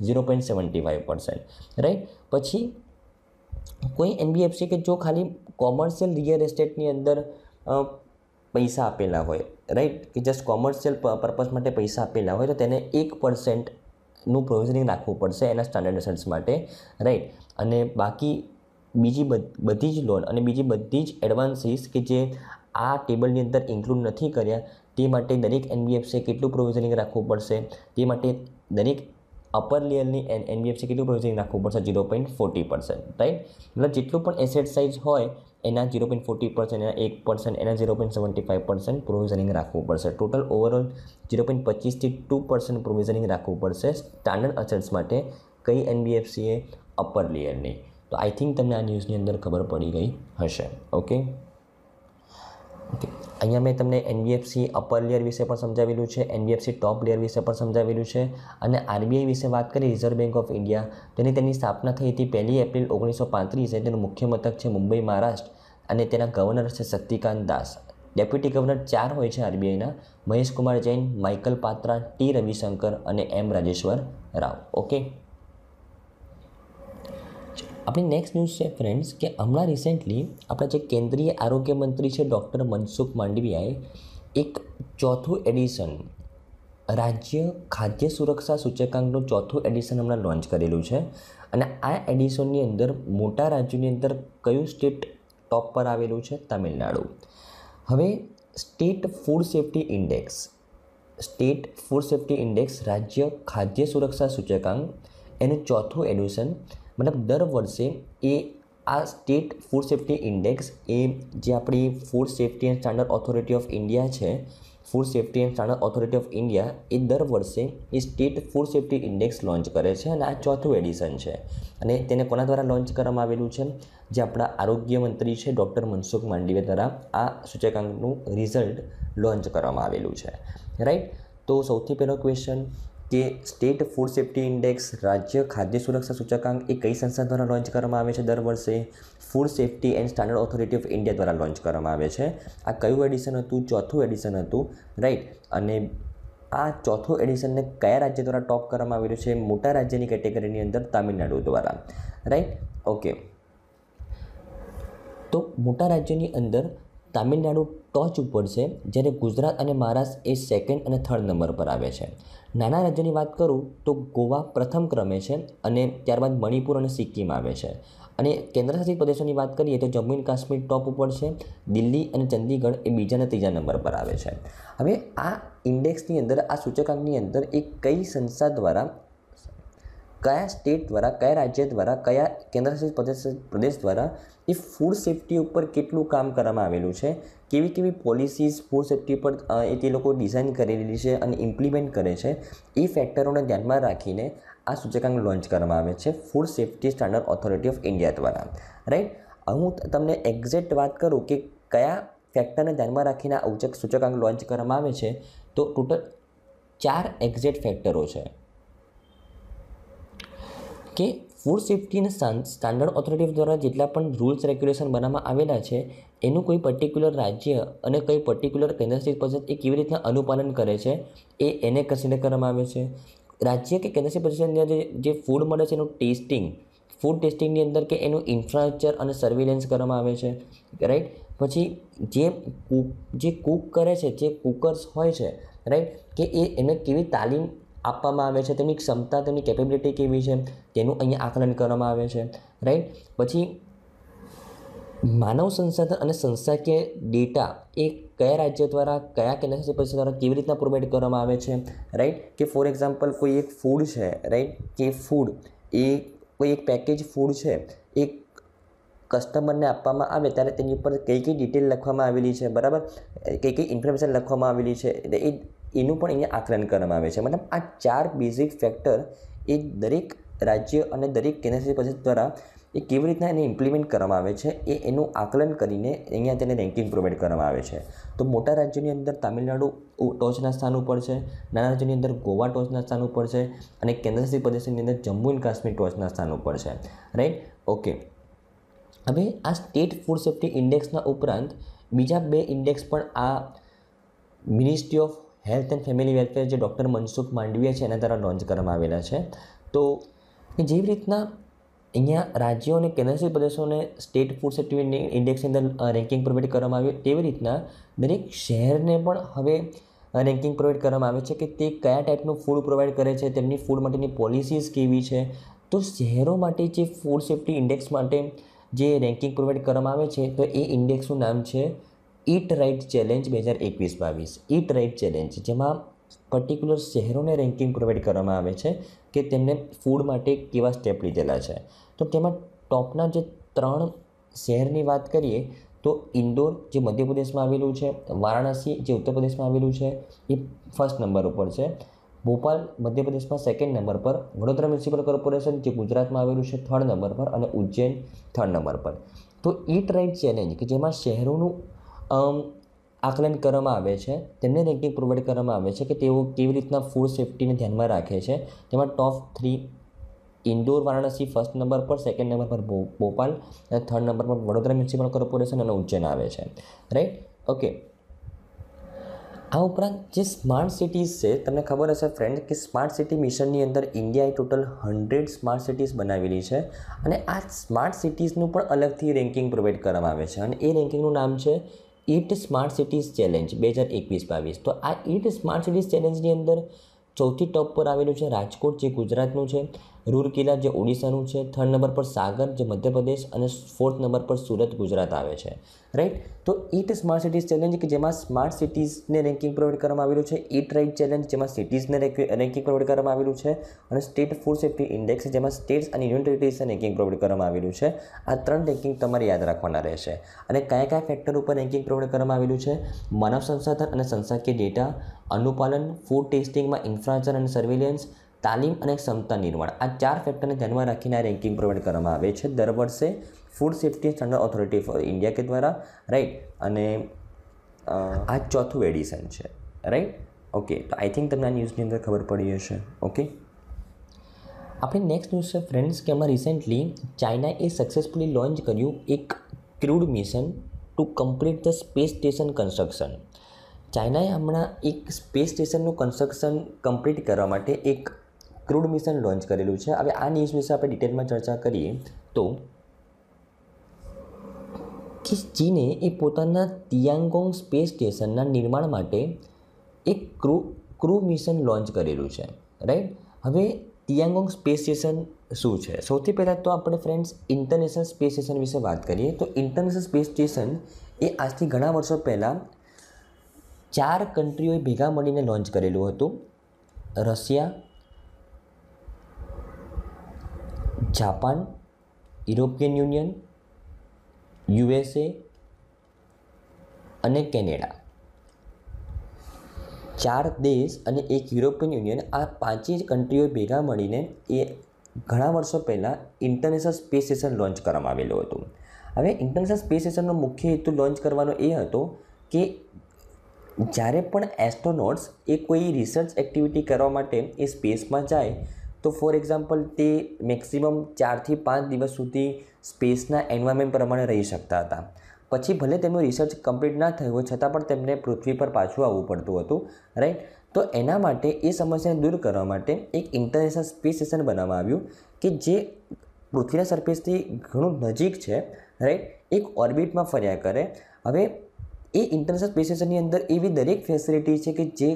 0.75%, રાઈટ? પછી કોઈ એનબીએફસી કે જો ખાલી કોમર્શિયલ રિયલ એસ્ટેટની અંદર પૈસા આપેલા હોય, રાઈટ? કે જસ્ટ કોમર્શિયલ પર્પઝ માટે પૈસા આપેલા હોય, તો તેને 1% નું પ્રોવિઝનિંગ રાખવું પડશે એના સ્ટાન્ડર્ડ એસેટ્સ માટે, રાઈટ. અને બાકી બીજી બધી જ લોન અને બીજી બધી જ એડવાન્સીસ કે જે આ ટેબલની અંદર ઇન્ક્લુડ નથી કર્યા તે માટે દરેક એનબીએફસીએ કેટલું પ્રોવિઝનિંગ રાખવું પડશે, તે માટે દરેક અપર લેયરની એનબીએફસી કેટલું પ્રોવિઝનિંગ રાખવું પડશે, 0.40%, રાઈટ. મતલબ જેટલું પણ એસેટ સાઇઝ હોય એના 0.40%, એના 1%, એના 0.75% પ્રોવિઝનિંગ રાખવું પડશે. ટોટલ ઓવરઓલ 0.25 થી 2% પ્રોવિઝનિંગ રાખવું પડશે સ્ટાન્ડર્ડ અસેટ્સ માટે કઈ એનબીએફસીએ, અપર લેયરની. તો આઈ થિંક તમને આ ન્યૂઝની અંદર ખબર પડી ગઈ હશે. ઓકે. અહીંયા મેં તમને એનબીએફસી અપર લેયર વિશે પણ સમજાવેલું છે, એનબીએફસી ટોપ લેયર વિશે પણ સમજાવેલું છે. અને આરબીઆઈ વિશે વાત કરીએ, રિઝર્વ બેંક ઓફ ઇન્ડિયા, તેની સ્થાપના થઈ હતી 1 એપ્રિલ 1935. તેનું મુખ્ય મથક છે મુંબઈ, મહારાષ્ટ્ર. અને તેના ગવર્નર છે શક્તિકાંત દાસ. ડેપ્યુટી ગવર્નર 4 હોય છે આરબીઆઈના: મહેશ કુમાર જૈન, માઇકલ પાત્રા, ટી રવિશંકર અને એમ રાજેશ્વર રાવ. ઓકે. આપણી નેક્સ્ટ ન્યૂઝ છે ફ્રેન્ડ્સ કે હમણાં રિસેન્ટલી આપણા જે કેન્દ્રીય આરોગ્ય મંત્રી છે ડૉક્ટર મનસુખ માંડવિયાએ એક ચોથું એડિશન રાજ્ય ખાદ્ય સુરક્ષા સૂચકાંકનું ચોથું એડિશન હમણાં લોન્ચ કરેલું છે. અને આ એડિશનની અંદર મોટા રાજ્યોની અંદર કયું સ્ટેટ ટોપ પર આવેલું છે? તમિલનાડુ. હવે સ્ટેટ ફૂડ સેફ્ટી ઇન્ડેક્સ રાજ્ય ખાદ્ય સુરક્ષા સૂચકાંક એનું ચોથું એડિશન, મતલબ દર વર્ષે આ સ્ટેટ ફૂડ સેફ્ટી ઇન્ડેક્સ એ જે આપણી food safety and standard authority of India છે, food safety and standard authority of India એ દર વર્ષે એ state food safety index launch કરે છે. અને આ ચોથું એડિશન છે. અને તેને કોના દ્વારા લોન્ચ કરવામાં આવેલું છે? જે આપણા આરોગ્ય મંત્રી છે ડૉક્ટર મનસુખ માંડવિયા દ્વારા આ સૂચકાંકનું રિઝલ્ટ લોન્ચ કરવામાં આવેલું છે, રાઈટ. તો સૌથી પહેલો ક્વેશ્ચન કે સ્ટેટ ફૂડ સેફ્ટી ઇન્ડેક્સ રાજ્ય ખાદ્ય સુરક્ષા સૂચકાંક એ કઈ સંસ્થા દ્વારા લોન્ચ કરવામાં આવે છે દર વર્ષે? Food safety and standard authority of India દ્વારા લોન્ચ કરવામાં આવે છે. આ કયું એડિશન હતું? ચોથું એડિશન હતું, રાઈટ. અને આ ચોથું એડિશનને કયા રાજ્ય દ્વારા ટોપ કરવામાં આવેલું છે? મોટા રાજ્યની કેટેગરીની અંદર તમિલનાડુ દ્વારા, રાઈટ. ઓકે. તો મોટા રાજ્યની અંદર તામિલનાડુ ટોચ ઉપર છે, જ્યારે ગુજરાત અને મહારાષ્ટ્ર એ સેકન્ડ અને થર્ડ નંબર પર આવે છે. નાના રાજ્યની વાત કરું તો ગોવા પ્રથમ ક્રમે છે અને ત્યારબાદ મણિપુર અને સિક્કિમ આવે છે. અને કેન્દ્રશાસિત પ્રદેશોની વાત કરીએ તો જમ્મુ એન્ડ કાશ્મીર ટોપ ઉપર છે, દિલ્હી અને ચંદીગઢ એ બીજા અને ત્રીજા નંબર પર આવે છે. હવે આ ઇન્ડેક્સની અંદર, આ સૂચકાંકની અંદર એ કઈ સંસ્થા દ્વારા, કયા સ્ટેટ દ્વારા, કયા રાજ્ય દ્વારા, કયા કેન્દ્રશાસિત પ્રદેશ દ્વારા એ ફૂડ સેફ્ટી ઉપર કેટલું કામ કરવામાં આવેલું છે, કેવી પોલિસીઝ ફૂડ સેફ્ટી પર એ તે લોકો ડિઝાઇન કરેલી છે અને ઇમ્પ્લિમેન્ટ કરે છે, એ ફેક્ટરોને ધ્યાનમાં રાખીને આ સૂચકાંક લોન્ચ કરવામાં આવે છે food safety standard authority of India દ્વારા, રાઈટ. હું તમને એક્ઝેક્ટ વાત કરું કે કયા ફેક્ટરને ધ્યાનમાં રાખીને આ સૂચકાંક લોન્ચ કરવામાં આવે છે, તો ટોટલ 4 એક્ઝેક્ટ ફેક્ટરો છે કે ફૂડ સેફ્ટી અને સ્ટાન્ડર્ડ ઓથોરિટી દ્વારા જેટલા પણ રૂલ્સ રેગ્યુલેશન બનાવવામાં આવેલા છે એનું કોઈ પર્ટિક્યુલર રાજ્ય અને કોઈ પર્ટિક્યુલર કેન્દ્રશાસિત પ્રદેશ એ કેવી રીતના અનુપાલન કરે છે એને કન્સિડર કરવામાં આવે છે. રાજ્ય કે કેન્દ્રશાસિત પ્રદેશની અંદર જે ફૂડ મળે છે એનું ફૂડ ટેસ્ટિંગની અંદર કે એનું ઇન્ફ્રાસ્ટ્રક્ચર અને સર્વેલન્સ કરવામાં આવે છે, રાઈટ. પછી જે કૂક કરે છે, જે કુકર્સ હોય છે, રાઈટ, કે એને કેવી તાલીમ આપવામાં આવે છે, તેમની ક્ષમતા, તેમની કેપેબિલિટી કેવી છે તેનું અહીંયા આકલન કરવામાં આવે છે, રાઈટ. પછી માનવ સંસાધન અને સંસ્થાકીય ડેટા એ કયા રાજ્ય દ્વારા, કયા કેન્દ્રશાસિત પ્રદેશ દ્વારા કેવી રીતના પ્રોવાઈડ કરવામાં આવે છે, રાઈટ. કે ફોર એક્ઝામ્પલ કોઈ એક ફૂડ છે, રાઈટ, કે કોઈ એક પેકેજ ફૂડ છે એ કસ્ટમરને આપવામાં આવે ત્યારે તેની ઉપર કઈ ડિટેલ લખવામાં આવેલી છે, બરાબર, કઈ ઇન્ફોર્મેશન લખવામાં આવેલી છે, એનું પણ અહીંયા આકલન કરવામાં આવે છે. મતલબ આ 4 બેઝિક ફેક્ટર એ દરેક રાજ્ય અને દરેક કેન્દ્રશાસિત પ્રદેશ દ્વારા એ કેવી રીતના એને ઇમ્પ્લિમેન્ટ કરવામાં આવે છે એનું આકલન કરીને અહીંયા તેને રેન્કિંગ પ્રોવાઈડ કરવામાં આવે છે. તો મોટા રાજ્યોની અંદર તામિલનાડુ ટોચના સ્થાન ઉપર છે, નાના રાજ્યોની અંદર ગોવા ટોચના સ્થાન ઉપર છે અને કેન્દ્રશાસિત પ્રદેશની અંદર જમ્મુ એન્ડ કાશ્મીર ટોચના સ્થાન ઉપર છે, રાઈટ. ઓકે. હવે આ સ્ટેટ ફૂડ સેફ્ટી ઇન્ડેક્સના ઉપરાંત બીજા 2 ઇન્ડેક્સ પણ આ ministry of health and family welfare જે ડૉક્ટર મનસુખ માંડવિયા છે એના દ્વારા લોન્ચ કરવામાં આવેલા છે. તો જેવી રીતના અહીંયા રાજ્યો અને કેન્દ્રશાસિત પ્રદેશોને સ્ટેટ ફૂડ સેફ્ટી ઇન્ડેક્સની અંદર રેન્કિંગ પ્રોવાઈડ કરવામાં આવ્યું, તેવી રીતના દરેક શહેરને પણ હવે રેન્કિંગ પ્રોવાઈડ કરવામાં આવે છે કે તે કયા ટાઈપનું ફૂડ પ્રોવાઈડ કરે છે, તેમની ફૂડ માટેની પોલિસીઝ કેવી છે. તો શહેરો માટે જે ફૂડ સેફ્ટી ઇન્ડેક્સ માટે જે રેન્કિંગ પ્રોવાઈડ કરવામાં આવે છે તો એ ઇન્ડેક્સનું નામ છે eat right challenge 2021-22. Eat right challenge, જેમાં પર્ટિક્યુલર શહેરોને રેન્કિંગ પ્રોવાઈડ કરવામાં આવે છે કે તેમને ફૂડ માટે કેવા સ્ટેપ લીધેલા છે. તો તેમાં ટોપના જે 3 શહેરની વાત કરીએ તો ઇન્દોર જે મધ્યપ્રદેશમાં આવેલું છે, વારાણસી જે ઉત્તર પ્રદેશમાં આવેલું છે એ ફર્સ્ટ નંબર ઉપર છે, ભોપાલ મધ્યપ્રદેશમાં સેકન્ડ નંબર પર, વડોદરા મ્યુનિસિપલ કોર્પોરેશન જે ગુજરાતમાં આવેલું છે થર્ડ નંબર પર અને ઉજ્જૈન થર્ડ નંબર પર. તો ઈટ રાઇટ ચેલેન્જ કે જેમાં શહેરોનું આકલન કરવામાં આવે છે, તેમને રેન્કિંગ પ્રોવાઈડ કરવામાં આવે છે કે તેઓ કેવી રીતના ફૂડ સેફ્ટીને ધ્યાનમાં રાખે છે. તેમાં top 3 Indore Varanasi first number પર, સેકન્ડ નંબર પર ભોપાલ અને થર્ડ નંબર પર વડોદરા મ્યુનિસિપલ કોર્પોરેશન અને ઉજ્જૈન આવે છે. Right, okay. આ ઉપરાંત જે સ્માર્ટ સિટીઝ છે, તમને ખબર હશે ફ્રેન્ડ કે સ્માર્ટ સિટી મિશનની અંદર ઇન્ડિયાએ ટોટલ 100 સ્માર્ટ સિટીઝ બનાવેલી છે અને આ સ્માર્ટ સિટીઝનું પણ અલગથી રેન્કિંગ પ્રોવાઈડ કરવામાં આવે છે અને એ રેન્કિંગનું નામ છે ઈટ સ્માર્ટ સિટીઝ ચેલેન્જ 2021-22. તો આ ઈટ સ્માર્ટ સિટીઝ ચેલેન્જની અંદર સૌથી ટોપ પર આવેલું છે રાજકોટ જે ગુજરાતનું છે, રૂરકેલા જે ઓડિશાનું છે, થર્ડ નંબર પર સાગર જે મધ્યપ્રદેશ અને ફોર્થ નંબર પર સુરત ગુજરાત આવે છે. રાઈટ, તો ઈટ સ્માર્ટ સિટીઝ ચેલેન્જ કે જેમાં સ્માર્ટ સિટીઝને રેન્કિંગ પ્રોવાઈડ કરવામાં આવેલું છે, ઈટ રાઇટ ચેલેન્જ જેમાં સિટીઝને રેન્કિંગ પ્રોવાઈડ કરવામાં આવેલું છે અને સ્ટેટ ફૂડ સેફ્ટી ઇન્ડેક્સ જેમાં સ્ટેટ્સ અને યુનિયન ટેરિટરીઝને રેન્કિંગ પ્રોવાઈડ કરવામાં આવેલું છે. આ 3 રેન્કિંગ તમારે યાદ રાખવાના રહેશે. અને કયા કયા ફેક્ટર ઉપર રેન્કિંગ પ્રોવાઈડ કરવામાં આવેલું છે? માનવ સંસાધન અને સંસ્થાકીય ડેટા, અનુપાલન, ફૂડ ટેસ્ટિંગમાં ઇન્ફ્રાસ્ટ્રક્ચર અને સર્વેલન્સ, તાલીમ અને ક્ષમતા નિર્માણ. આ 4 ફેક્ટરને ધ્યાનમાં રાખીને આ રેન્કિંગ પ્રોવાઈડ કરવામાં આવે છે દર વર્ષે food safety standard authority for India કે દ્વારા. રાઈટ, અને આ 4થું એડિશન છે. Right, okay. તો આઈ થિંક તમને આ ન્યૂઝની અંદર ખબર પડી હશે. ઓકે, આપણે નેક્સ્ટ ન્યૂઝ છે ફ્રેન્ડ્સ કે એમાં રિસેન્ટલી ચાઇનાએ સક્સેસફુલી લોન્ચ કર્યું એક crewed mission to complete the space station construction. ચાઇનાએ હમણાં એક સ્પેસ સ્ટેશનનું કન્સ્ટ્રક્શન કમ્પ્લીટ કરવા માટે એક ક્રૂડ મિશન લોન્ચ કરેલું છે. હવે આ ન્યૂઝ વિશે આપણે ડિટેલમાં ચર્ચા કરીએ તો કે ચીને એ પોતાના તિયાંગોંગ સ્પેસ સ્ટેશનના નિર્માણ માટે એક ક્રૂ મિશન લોન્ચ કરેલું છે. રાઈટ, હવે તિયાંગોંગ સ્પેસ સ્ટેશન શું છે? સૌથી પહેલાં તો આપણે ફ્રેન્ડ્સ ઇન્ટરનેશનલ સ્પેસ સ્ટેશન વિશે વાત કરીએ તો ઇન્ટરનેશનલ સ્પેસ સ્ટેશન એ આજથી ઘણા વર્ષો પહેલાં 4 કન્ટ્રીઓએ ભેગા મળીને લોન્ચ કરેલું હતું. Russia, Japan, European union, USA અને કેનેડા. 4 દેશ અને એક યુરોપિયન યુનિયન, આ 5 કન્ટ્રીઓએ ભેગા મળીને એ ઘણા વર્ષો પહેલાં ઇન્ટરનેશનલ સ્પેસ સ્ટેશન લોન્ચ કરવામાં આવેલું હતું. હવે ઇન્ટરનેશનલ સ્પેસ સ્ટેશનનો મુખ્ય હેતુ લોન્ચ કરવાનો એ હતો કે જ્યારે પણ એસ્ટ્રોનોટ્સ એ કોઈ રિસર્ચ એક્ટિવિટી કરવા માટે એ સ્પેસમાં જાય તો ફોર એક્ઝામ્પલ તે મેક્સિમમ 4 થી 5 દિવસ સુધી સ્પેસના એન્વાયરમેન્ટ પ્રમાણે રહી શકતા હતા. પછી ભલે તેમનું રિસર્ચ કમ્પ્લીટ ના થયું હોય છતાં પણ તેમને પૃથ્વી પર પાછું આવવું પડતું હતું. રાઈટ, તો એના માટે એ સમસ્યાને દૂર કરવા માટે એક ઇન્ટરનેશનલ સ્પેસ સ્ટેશન બનાવવામાં આવ્યું કે જે પૃથ્વીના સરફેસથી ઘણું નજીક છે. રાઈટ, એક ઓર્બિટમાં ફર્યા કરે. હવે એ ઇન્ટરનેશનલ સ્પેસ સ્ટેશનની અંદર એવી દરેક ફેસિલિટી છે કે જે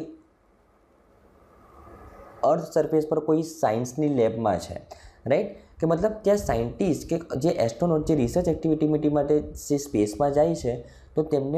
અર્થ સરફેસ પર કોઈ સાયન્સની લેબમાં છે. રાઈટ, કે મતલબ ત્યાં સાયન્ટિસ્ટ કે જે એસ્ટ્રોનોટ જે રિસર્ચ એક્ટિવિટી માટે જે સ્પેસમાં જાય છે તો તેમને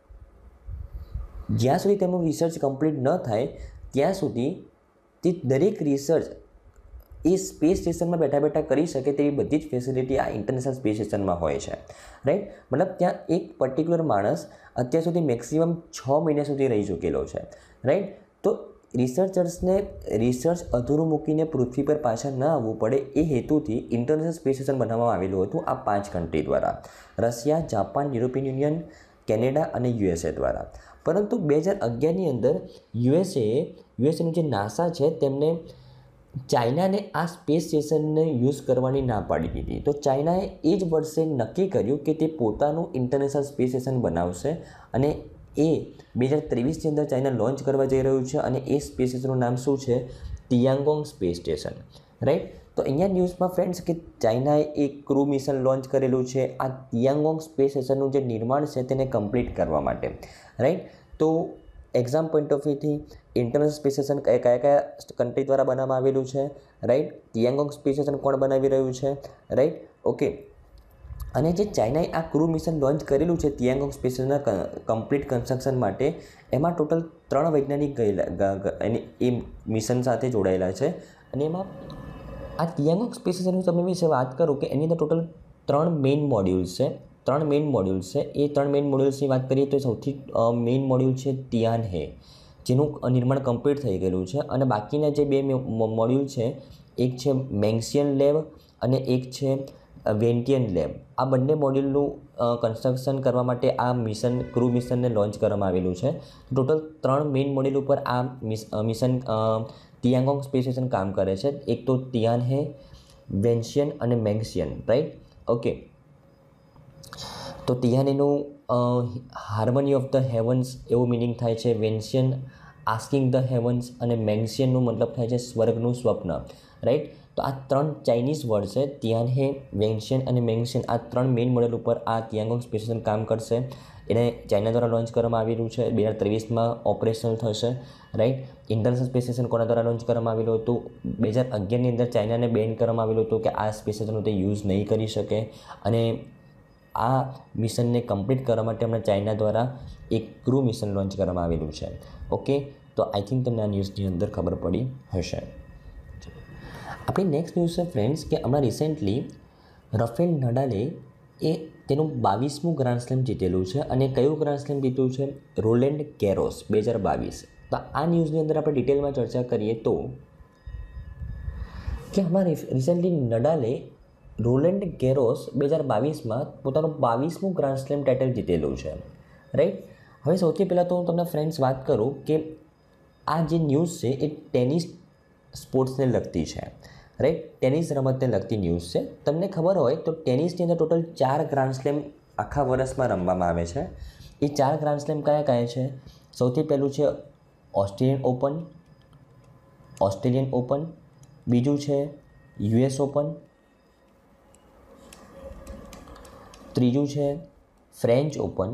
જ્યાં સુધી તેમનું રિસર્ચ કમ્પ્લીટ ન થાય ત્યાં સુધી તે દરેક રિસર્ચ એ સ્પેસ સ્ટેશનમાં બેઠા બેઠા કરી શકે તેવી બધી જ ફેસિલિટી આ ઇન્ટરનેશનલ સ્પેસ સ્ટેશનમાં હોય છે. રાઈટ, મતલબ ત્યાં એક પર્ટિક્યુલર માણસ અત્યાર સુધી મેક્સિમમ 6 મહિના સુધી રહી ચૂકેલો છે. રાઈટ, તો રિસર્ચર્સને રિસર્ચ અધૂરું મૂકીને પૃથ્વી પર પાછા ન આવવું પડે એ હેતુથી ઇન્ટરનેશનલ સ્પેસ સ્ટેશન બનાવવામાં આવેલું હતું આ 5 કન્ટ્રી દ્વારા, Russia, Japan, European union, Canada અને USA દ્વારા. પરંતુ 2011ની અંદર યુએસએનું જે નાસા છે તેમને ચાઇનાને આ સ્પેસ સ્ટેશનને યુઝ કરવાની ના પાડી દીધી. તો ચાઇનાએ એ જ વર્ષે નક્કી કર્યું કે તે પોતાનું ઇન્ટરનેશનલ સ્પેસ સ્ટેશન બનાવશે અને એ 2023ની અંદર ચાઇના લોન્ચ કરવા જઈ રહ્યું છે અને એ સ્પેસ સ્ટેશનનું નામ શું છે? Tiangong space station. રાઈટ, તો અહીંયા ન્યૂઝમાં ફ્રેન્ડ્સ કે ચાઇનાએ એક ક્રૂ મિશન લોન્ચ કરેલું છે આ તિયાંગોંગ સ્પેસ સ્ટેશનનું જે નિર્માણ છે તેને કમ્પ્લીટ કરવા માટે. રાઈટ, તો એક્ઝામ પોઈન્ટ ઓફ વ્યૂથી ઇન્ટરનેશનલ સ્પેસ સ્ટેશન કયા કયા કન્ટ્રી દ્વારા બનાવવામાં આવેલું છે, રાઈટ. તિયાંગોંગ સ્પેસ સ્ટેશન કોણ બનાવી રહ્યું છે, રાઈટ. ઓકે. અને જે ચાઇનાએ આ ક્રૂ મિશન લોન્ચ કરેલું છે તિયાંગોંગ સ્પેસ સ્ટેશનના કમ્પ્લીટ કન્સ્ટ્રક્શન માટે, એમાં ટોટલ 3 વૈજ્ઞાનિક એની એ મિશન સાથે જોડાયેલા છે. અને એમાં આ તિયાંગોંગ સ્પેસ સ્ટેશનની તમને વિશે વાત કરું કે એની અંદર ટોટલ 3 મેઇન મોડ્યુલ્સ છે. એ 3 મેઇન મોડ્યુલ્સની વાત કરીએ તો સૌથી મેઇન મોડ્યુલ છે તિયાનહે, જેનું નિર્માણ કમ્પ્લીટ થઈ ગયેલું છે. અને બાકીના જે 2 મોડ્યુલ છે, એક છે મેંગશિયન લેબ અને એક છે વેન્ટિયન લેબ. આ બંને મોડ્યુલનું કન્સ્ટ્રક્શન કરવા માટે આ ક્રૂ મિશનને લોન્ચ કરવામાં આવેલું છે. ટોટલ 3 મેઇન મોડ્યુલ ઉપર આ મિશન તિયાંગોંગ સ્પેસ સ્ટેશન કામ કરે છે. એક તો તિયાનહે, વેન્શિયન અને મેંગશિયન, રાઈટ. ઓકે. તો તિયાનહેનું હાર્મની ઓફ ધ હેવન્સ એવું મિનિંગ થાય છે, વેન્શિયન આસ્કિંગ ધ હેવન્સ અને મેંગશિયનનું મતલબ થાય છે સ્વર્ગનું સ્વપ્ન, રાઈટ. તો આ 3 ચાઇનીઝ વર્ડ છે, તિયાનહે, વેન્શિયન અને મેંગશિયન. આ 3 મેઇન મોડેલ ઉપર આ તિયાંગોંગ સ્પેસ સ્ટેશન કામ કરશે. એને ચાઇના દ્વારા લોન્ચ કરવામાં આવેલું છે, 2023માં ઓપરેશનલ થશે, રાઈટ. ઇન્ટરનેશનલ સ્પેસ સ્ટેશન કોના દ્વારા લોન્ચ કરવામાં આવેલું હતું? 2011ની અંદર ચાઇનાને બેન કરવામાં આવેલું હતું કે આ સ્પેસ સ્ટેશનનો તે યુઝ નહીં કરી શકે. અને આ મિશનને કમ્પ્લીટ કરવા માટે હમણાં ચાઇના દ્વારા એક ક્રૂ મિશન લોન્ચ કરવામાં આવેલું છે. ઓકે. તો આઈ થિંક તમને આ ન્યૂઝની અંદર ખબર પડી હશે. આપણી નેક્સ્ટ ન્યૂઝ છે ફ્રેન્ડ્સ કે હમણાં રિસેન્ટલી રફેલ નડાલે તેનું 22મું ગ્રાન્ડ સ્લેમ જીતેલું છે. અને કયું ગ્રાન્ડ સ્લેમ જીત્યું છે? Roland Garros 2022. તો આ ન્યૂઝની અંદર આપણે ડિટેલમાં ચર્ચા કરીએ તો કે હમણાં રિસેન્ટલી નડાલે રોલેન્ડ ગેરોસ 2022માં પોતાનું 22મું ગ્રાન્ડ સ્લેમ ટાઇટલ જીતેલું છે, રાઈટ. હવે સૌથી પહેલાં તો હું તમને ફ્રેન્ડ્સ વાત કરું કે આ જે ન્યૂઝ છે એ ટેનિસ સ્પોર્ટ્સને લગતી છે, રાઈટ. ટેનિસ રમતને લગતી ન્યૂઝ છે. તમને ખબર હોય તો ટેનિસની અંદર ટોટલ 4 ગ્રાન્ડ સ્લેમ આખા વર્ષમાં રમવામાં આવે છે. એ 4 ગ્રાન્ડ સ્લેમ કયા કયા છે? સૌથી પહેલું છે ઓસ્ટ્રેલિયન ઓપન, બીજું છે US ઓપન, ત્રીજું છે ફ્રેન્ચ ઓપન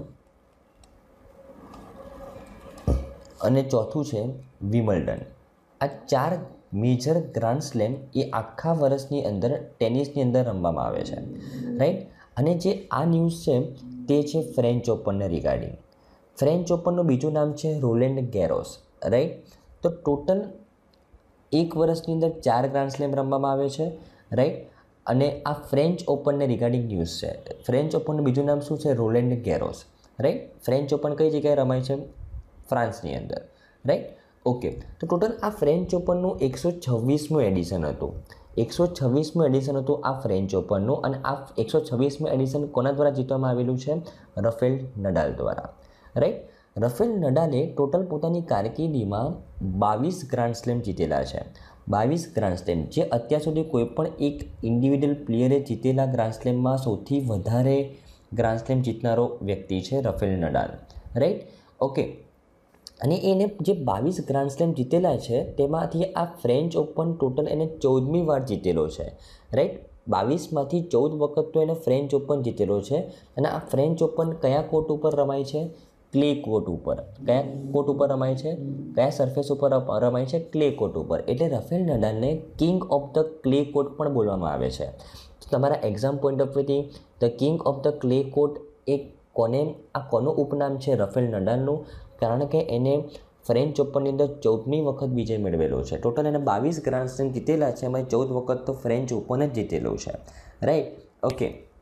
અને ચોથું છે વિમલ્ડન. આ 4 મેજર ગ્રાન્ડ સ્લેમ એ આખા વર્ષની અંદર ટેનિસની અંદર રમવામાં આવે છે, રાઈટ. અને જે આ ન્યૂઝ છે તે છે ફ્રેન્ચ ઓપનને રિગાર્ડિંગ. ફ્રેન્ચ ઓપનનું બીજું નામ છે રોલેન્ડ ગેરોસ, રાઈટ. તો ટોટલ એક વર્ષની અંદર 4 ગ્રાન્ડ સ્લેમ રમવામાં આવે છે, રાઈટ. અને આ ફ્રેન્ચ ઓપનને રિગાર્ડિંગ ન્યૂઝ છે. ફ્રેન્ચ ઓપનનું બીજું નામ શું છે? Roland Garros, right. French open કઈ જગ્યાએ રમાય છે? ફ્રાન્સની અંદર, રાઈટ. ઓકે. તો ટોટલ આ ફ્રેન્ચ ઓપનનું 126મું એડિશન હતું. 126મું એડિશન હતું આ ફ્રેન્ચ ઓપનનું. અને આ 126મું એડિશન કોના દ્વારા જીતવામાં આવેલું છે? રફેલ નડાલ દ્વારા, રાઈટ. રફેલ નડાલે ટોટલ પોતાની કારકિર્દીમાં 22 ગ્રાન્ડ સ્લેમ જીતેલા છે. 22 ગ્રાન્ડ સ્લેમ, જે અત્યાર સુધી કોઈપણ એક ઇન્ડિવિડ્યુઅલ પ્લેયરે જીતેલા ગ્રાન્ડ સ્લેમમાં સૌથી વધારે ગ્રાન્ડ સ્લેમ જીતનારો વ્યક્તિ છે રફેલ નડાલ, રાઈટ. ઓકે. અને એને જે 22 ગ્રાન્ડ સ્લેમ જીતેલા છે તેમાંથી આ ફ્રેન્ચ ઓપન ટોટલ એને 14મી વાર જીતેલો છે, રાઈટ. 22માંથી 14 વખત તો એને ફ્રેન્ચ ઓપન જીતેલો છે. અને આ ફ્રેન્ચ ઓપન કયા કોર્ટ ઉપર રમાય છે? ક્લે કોર્ટ ઉપર. કયા કોર્ટ ઉપર રમાય છે? કયા સરફેસ ઉપર રમાય છે? ક્લે કોર્ટ ઉપર. એટલે રફેલ નડાલને king of the clay court પણ બોલવામાં આવે છે. તો તમારા એક્ઝામ પોઈન્ટ ઓફ વ્યૂથી the king of the clay court એ કોનું ઉપનામ છે? રફેલ નડાલનું. કારણ કે એને ફ્રેન્ચ ઓપનની અંદર 14મી વખત વિજય મેળવેલો છે. ટોટલ એને 22 ગ્રાન્ડ સ્લેમ જીતેલા છે, એમાં 14 વખત તો ફ્રેન્ચ ઓપન જ જીતેલું છે, રાઈટ. ઓકે.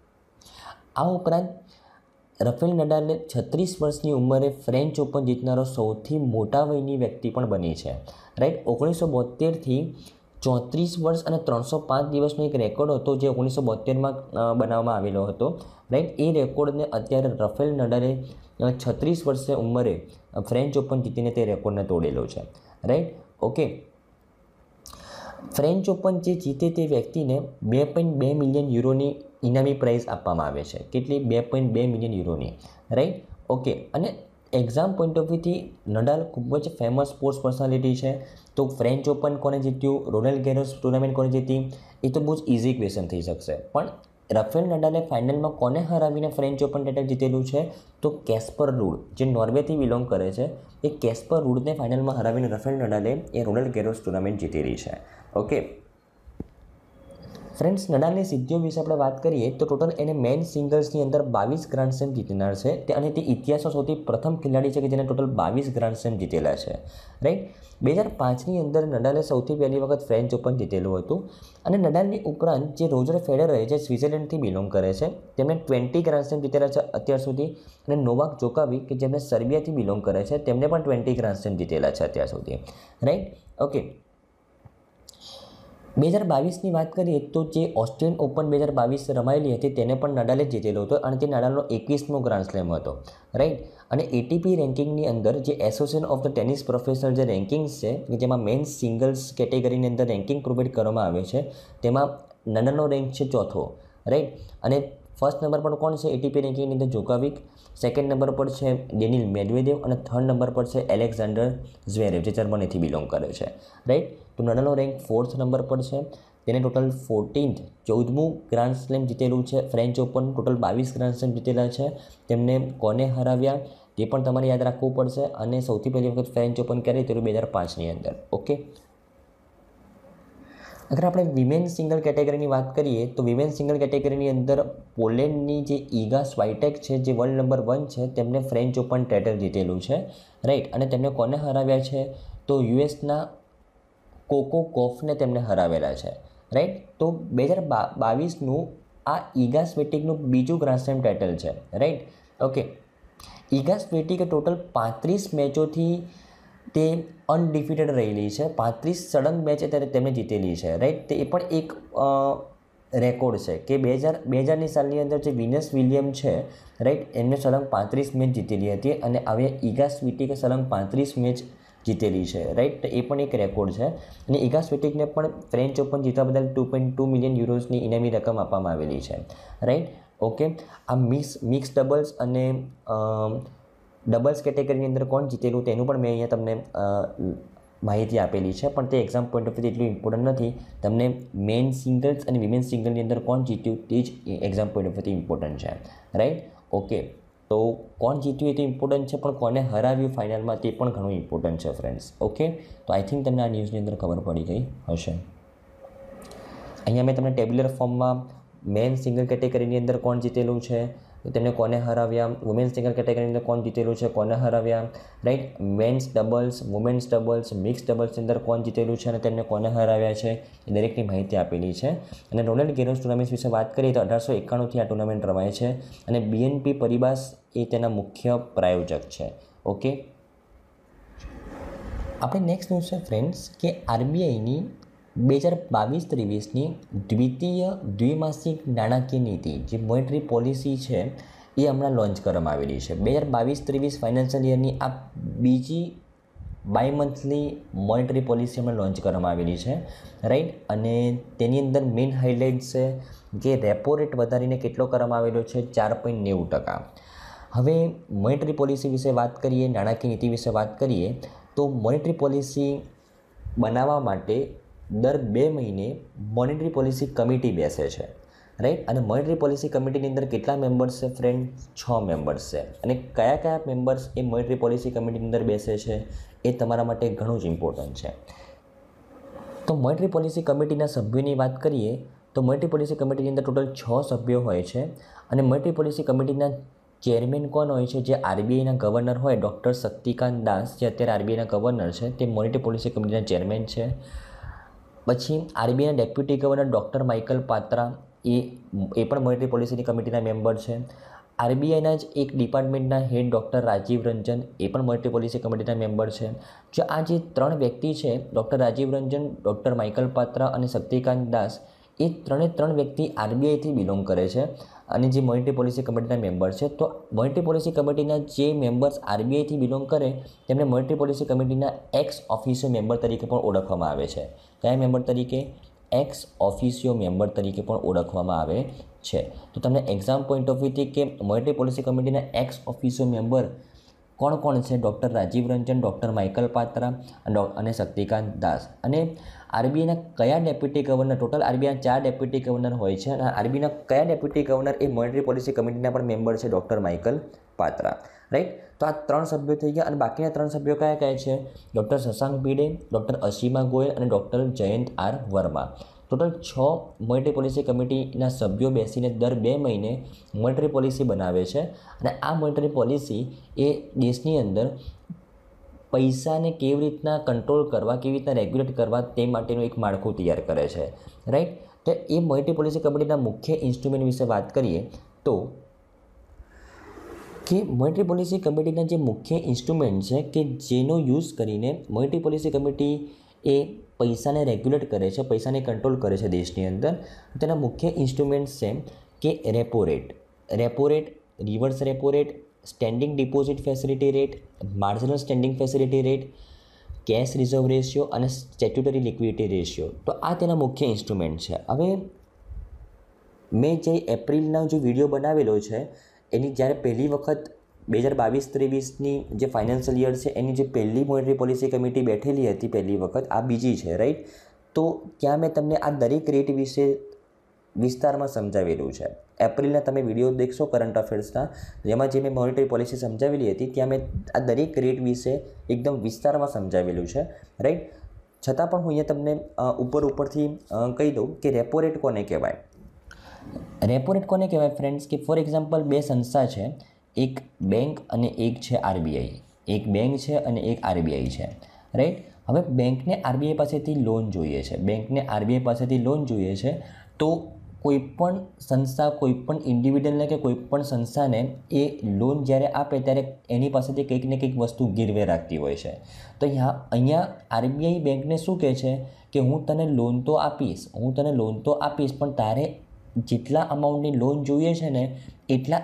આ ઉપરાંત રફેલ નડાલને 36 વર્ષની ઉંમરે ફ્રેન્ચ ઓપન જીતનારો સૌથી મોટા વયની વ્યક્તિ પણ બની છે, રાઈટ. 1972થી 34 વર્ષ અને 305 દિવસનો એક રેકોર્ડ હતો જે 1972માં બનાવવામાં આવેલો હતો, રાઈટ. એ રેકોર્ડને અત્યારે રફેલ નડાલે 36 વર્ષે ઉંમરે ફ્રેન્ચ ઓપન જીતીને તે રેકોર્ડને તોડેલો છે, રાઈટ. ઓકે. ફ્રેન્ચ ઓપન જે જીતે તે વ્યક્તિને 2.2 મિલિયન યુરોની ઇનામી પ્રાઇઝ આપવામાં આવે છે. કેટલી? 2.2 મિલિયન યુરોની, રાઈટ. ઓકે. અને એક્ઝામ પોઈન્ટ ઓફ વ્યૂથી નડાલ ખૂબ જ ફેમસ સ્પોર્ટ્સ પર્સનાલિટી છે. તો ફ્રેન્ચ ઓપન કોને જીત્યું? રોલેન્ડ ગેરોસ ટુર્નામેન્ટ કોને જીતી? એ તો બહુ જ ઇઝી ક્વેશ્ચન થઈ શકશે. પણ રાફેલ નડાલે ફાઇનલમાં કોને હરાવીને ફ્રેન્ચ ઓપન ટાઇટલ જીતેલું છે? તો કેસ્પર રૂડ, જે નોર્વેથી બિલોંગ કરે છે, એ કેસ્પર રૂડને ફાઇનલમાં હરાવીને રાફેલ નડાલે એ રોલેન્ડ ગેરોસ ટુર્નામેન્ટ જીતેલી છે. ઓકે ફ્રેન્ડ્સ, નડાલની સિદ્ધિઓ વિશે આપણે વાત કરીએ તો ટોટલ એને મેન સિંગલ્સની અંદર 22 ગ્રાન્ડ સ્લેમ જીતનાર છે અને તે ઇતિહાસમાં સૌથી પ્રથમ ખેલાડી છે કે જેને ટોટલ 22 ગ્રાન્ડ સ્લેમ જીતેલા છે. રાઈટ, 2005ની અંદર નડાલે સૌથી પહેલી વખત ફ્રેન્ચ ઓપન જીતેલું હતું. અને નડાલની ઉપરાંત જે રોજર ફેડરર જે સ્વિટ્ઝરલેન્ડથી બિલોંગ કરે છે, તેમણે 20 ગ્રાન્ડ સ્લેમ જીતેલા છે અત્યાર સુધી. અને નોવાક જોકોવિક કે જેમને સર્બિયાથી બિલોંગ કરે છે, તેમને પણ 20 ગ્રાન્ડ સ્લેમ જીતેલા છે અત્યાર સુધી. રાઈટ, ઓકે 2022ની વાત કરીએ તો જે ઓસ્ટ્રેલિયન ઓપન 2022 રમાયેલી હતી તેને પણ નડાલે જ જીતેલો હતો અને તે નડાલનો 21મો ગ્રાન્ડ સ્લેમ હતો. રાઈટ, અને એટીપી રેન્કિંગની અંદર જે association of the tennis professional જે રેન્કિંગ્સ છે, જેમાં મેન્સ સિંગલ્સ કેટેગરીની અંદર રેન્કિંગ પ્રોવાઈડ કરવામાં આવે છે, તેમાં નડાલનો રેન્ક છે 4થો. રાઈટ, અને ફર્સ્ટ નંબર પર કોણ છે એટીપી રેન્કિંગની અંદર? જોકોવિક. સેકન્ડ નંબર પર છે ડેનિલ મેદવેદેવ અને થર્ડ નંબર પર છે એલેક્ઝાન્ડર ઝવેરેવ, જે જર્મનીથી બિલોંગ કરે છે. રાઈટ, તો નડાલનો રેન્ક 4th નંબર પર છે. તેને ટોટલ 14મું ગ્રાન્ડ સ્લેમ જીતેલું છે. French open total 22 grand slam જીતેલા છે. તેમને કોને હરાવ્યા તે પણ તમારે યાદ રાખવું પડશે. અને સૌથી પહેલી વખત ફ્રેન્ચ ઓપન ક્યારે જીતેલું? 2005ની અંદર. ઓકે, અગર આપણે વિમેન સિંગલ કેટેગરીની વાત કરીએ તો વિમેન સિંગલ કેટેગરીની અંદર પોલેન્ડની જે ઈગા સ્વાઇટેક છે, જે વર્લ્ડ નંબર 1 છે, તેમને ફ્રેન્ચ ઓપન ટાઇટલ જીતેલું છે. રાઈટ, અને તેમને કોને હરાવ્યા છે? તો યુએસના કોકો ગોફને તેમને હરાવેલા છે. રાઈટ, તો 2022નું આ ઈગા સ્વિટેકનું બીજું ગ્રાન્ડ સ્લેમ ટાઇટલ છે. રાઈટ, ઓકે ઈગા સ્વિટેકે ટોટલ 35 મેચોથી તે અનડિફિટેડ રહેલી છે. 35 સળંગ મેચ અત્યારે તેમને જીતેલી છે. રાઈટ, તે એ પણ એક રેકોર્ડ છે કે 2000ની સાલની અંદર જે વિનસ વિલિયમ છે, રાઈટ, એમને સળંગ 35 મેચ જીતેલી હતી અને હવે ઈગા સ્વિટેકે સળંગ 35 મેચ જીતેલી છે. રાઈટ, તો એ પણ એક રેકોર્ડ છે. અને ઈગા સ્વિટેકને પણ ફ્રેન્ચ ઓપન જીતવા બદલ 2.2 મિલિયન યુરોઝની ઇનામી રકમ આપવામાં આવેલી છે. રાઈટ, ઓકે આ મિક્સ ડબલ્સ અને ડબલ્સ કેટેગરીની અંદર કોણ જીતેલું તેનું પણ મેં અહીંયા તમને માહિતી આપેલી છે, પણ તે એક્ઝામ પોઈન્ટ ઓફ વ્યૂથી એટલું ઇમ્પોર્ટન્ટ નથી. તમને મેન સિંગલ્સ અને વિમેન સિંગલની અંદર કોણ જીત્યું તે જ એક્ઝામ પોઈન્ટ ઓફ વ્યૂથી ઇમ્પોર્ટન્ટ છે. રાઈટ, ઓકે તો કોણ જીત્યું એ તો ઇમ્પોર્ટન્ટ છે, પણ કોને હરાવ્યું ફાઇનલમાં તે પણ ઘણું ઇમ્પોર્ટન્ટ છે ફ્રેન્ડ્સ. ઓકે, તો આઈ થિંક તમને આ ન્યૂઝની અંદર ખબર પડી ગઈ હશે. અહીંયા મેં તમને ટેબ્યુલર ફોર્મમાં મેન સિંગલ કેટેગરીની અંદર કોણ જીતેલું છે, તેમને કોને હરાવ્યા, વુમેન્સ સિંગલ કેટેગરીની અંદર કોણ જીતેલું છે, કોને હરાવ્યા. Right, men's doubles, women's doubles, mix ડબલ્સની અંદર કોણ જીતેલું છે અને તેમને કોને હરાવ્યા છે, એ દરેકની માહિતી આપેલી છે. અને રોલેન્ડ ગેરોસ ટુર્નામેન્ટ વિશે વાત કરીએ તો 1891થી આ ટુર્નામેન્ટ રમાય છે અને BNP પરિબાસ એ તેના મુખ્ય પ્રાયોજક છે. ઓકે, આપણે નેક્સ્ટ ન્યૂઝ છે ફ્રેન્ડ્સ કે RBIની 2022-23ની દ્વિમાસિક નાણાકીય નીતિ, જે મોનેટરી પોલિસી છે, એ હમણાં લોન્ચ કરવામાં આવેલી છે. 2022-23 ફાઇનાન્શિયલ યરની આ બીજી બાય-મંથલી મોનેટરી પોલિસી હમણાં લોન્ચ કરવામાં આવેલી છે. રાઈટ, અને તેની અંદર મેઇન હાઇલાઇટ્સ છે કે રેપો રેટ વધારીને કેટલો કરવામાં આવેલો છે? 4.90%. હવે મોનેટરી પોલિસી વિશે વાત કરીએ, નાણાકીય નીતિ વિશે વાત કરીએ તો મોનેટરી પોલિસી બનાવવા માટે દર 2 મહિને મોનેટરી પોલિસી કમિટી બેસે છે. રાઈટ, અને મોનેટરી પોલિસી કમિટીની અંદર કેટલા મેમ્બર્સ છે ફ્રેન્ડ? 6 મેમ્બર્સ છે. અને કયા કયા મેમ્બર્સ એ મોનેટરી પોલિસી કમિટીની અંદર બેસે છે એ તમારા માટે ઘણું જ ઇમ્પોર્ટન્ટ છે. તો મોનેટરી પોલિસી કમિટીના સભ્યોની વાત કરીએ તો મોનેટરી પોલિસી કમિટીની અંદર ટોટલ 6 સભ્યો હોય છે. અને મોનેટરી પોલિસી કમિટીના ચેરમેન કોણ હોય છે? જે RBIના ગવર્નર હોય ડૉક્ટર શક્તિકાંત દાસ, જે અત્યારે RBIના ગવર્નર છે, તે મોનેટરી પોલિસી કમિટીના ચેરમેન છે. પછી RBIના deputy governor doctor Michael Patra એ પણ મોનેટરી પોલિસીની કમિટીના મેમ્બર છે. RBIના જ એક ડિપાર્ટમેન્ટના હેડ ડૉક્ટર રાજીવ રંજન એ પણ મોનેટરી પોલિસી કમિટીના મેમ્બર છે. જો આ જે 3 વ્યક્તિ છે, doctor Rajiv Ranjan, doctor Michael Patra અને શક્તિકાંત દાસ, એ 3 વ્યક્તિ RBIથી બિલોંગ કરે છે અને જે મોનેટરી પોલિસી કમિટીના મેમ્બર છે. તો મોનેટરી પોલિસી કમિટીના જે મેમ્બર્સ RBIથી બિલોંગ કરે તેમને મોનેટરી પોલિસી કમિટીના એક્સ ઓફિશિયો મેમ્બર તરીકે પણ ઓળખવામાં આવે છે. કયા મેમ્બર તરીકે? એક્સ ઓફિશિયો મેમ્બર તરીકે પણ ઓળખવામાં આવે છે. તો તમને એક્ઝામ પોઈન્ટ ઓફ વ્યૂથી કે મોનેટરી પોલિસી કમિટીના એક્સ ઓફિશિયો મેમ્બર કોણ કોણ છે? Doctor Rajiv Ranjan, doctor Michael Patra અને શક્તિકાંત દાસ. અને આરબીઆઈના કયા ડેપ્યુટી ગવર્નર, ટોટલ આરબીઆઈના 4 ડેપ્યુટી ગવર્નર હોય છે, અને આરબીઆઈના કયા ડેપ્યુટી ગવર્નર એ મોનેટરી પોલિસી કમિટીના પણ મેમ્બર છે? Doctor Michael Patra. રાઈટ. તો આ 3 સભ્યો થઈ ગયા. અને બાકીના 3 સભ્યો કયા કયા છે? ડૉક્ટર શશાંક ભીડે, ડૉક્ટર અસીમા ગોયલ અને doctor Jayant R Varma. Total 6 monetary policy કમિટીના સભ્યો બેસીને દર 2 મહિને મોનેટરી પોલિસી બનાવે છે. અને આ મોનેટરી પોલિસી એ દેશની અંદર પૈસાને કેવી રીતના કંટ્રોલ કરવા, કેવી રીતના રેગ્યુલેટ કરવા તે માટેનું એક માળખું તૈયાર કરે છે. રાઈટ. તો એ મોનેટરી પોલિસી કમિટીના મુખ્ય ઇન્સ્ટ્રુમેન્ટ વિશે વાત કરીએ તો કે મોનેટરી પોલિસી કમિટીના જે મુખ્ય ઇન્સ્ટ્રુમેન્ટ છે કે જેનો યુઝ કરીને મોનેટરી પોલિસી કમિટી એ પૈસાને રેગ્યુલેટ કરે છે, પૈસાને કંટ્રોલ કરે છે દેશની અંદર. તેના મુખ્ય ઇન્સ્ટ્રુમેન્ટ્સ છે કે repo rate, reverse repo rate, standing deposit facility rate, marginal standing facility rate, cash reserve ratio અને સ્ટેટ્યુટરી લિક્વિડિટી રેશિયો. તો આ તેના મુખ્ય ઇન્સ્ટ્રુમેન્ટ છે. હવે મેં જે એપ્રિલનો જે વિડીયો બનાવેલો છે એની જ્યારે પહેલી વખત 2022-23ની જે ફાઇનાન્શિયલ યર છે એની જે પહેલી મોનેટરી પોલિસી કમિટી બેઠેલી હતી પહેલી વખત, આ બીજી છે. રાઈટ. તો ત્યાં મેં તમને આ દરેક રેટ વિશે વિસ્તારમાં સમજાવેલું છે. એપ્રિલના તમે વિડીયો દેખશો કરંટ અફેર્સના, જેમાં જે મેં મોનેટરી પોલિસી સમજાવેલી હતી ત્યાં મેં આ દરેક રેટ વિશે એકદમ વિસ્તારમાં સમજાવેલું છે. રાઈટ. છતાં પણ હું અહીંયા તમને ઉપરથી કહી દઉં કે રેપો રેટ કોને કહેવાય. રેપો રેટ કોને કહેવાય ફ્રેન્ડ્સ? કે ફોર એક્ઝામ્પલ 2 સંસ્થા છે, એક બેંક અને એક છે આરબીઆઈ. એક બેંક છે અને એક આરબીઆઈ છે. રાઈટ. હવે બેંકને આરબીઆઈ પાસેથી લોન જોઈએ છે, તો કોઈપણ સંસ્થા, કોઈપણ ઇન્ડિવિડ્યુઅલને કે કોઈપણ સંસ્થાને એ લોન જ્યારે આપે ત્યારે એની પાસેથી કંઈક ને કંઈક વસ્તુ ગીરવે રાખતી હોય છે. તો અહીંયા આરબીઆઈ બેંકને શું કહે છે કે હું તને લોન તો આપીશ, પણ તારે જેટલા અમાઉન્ટની લોન જોઈએ છે ને એટલા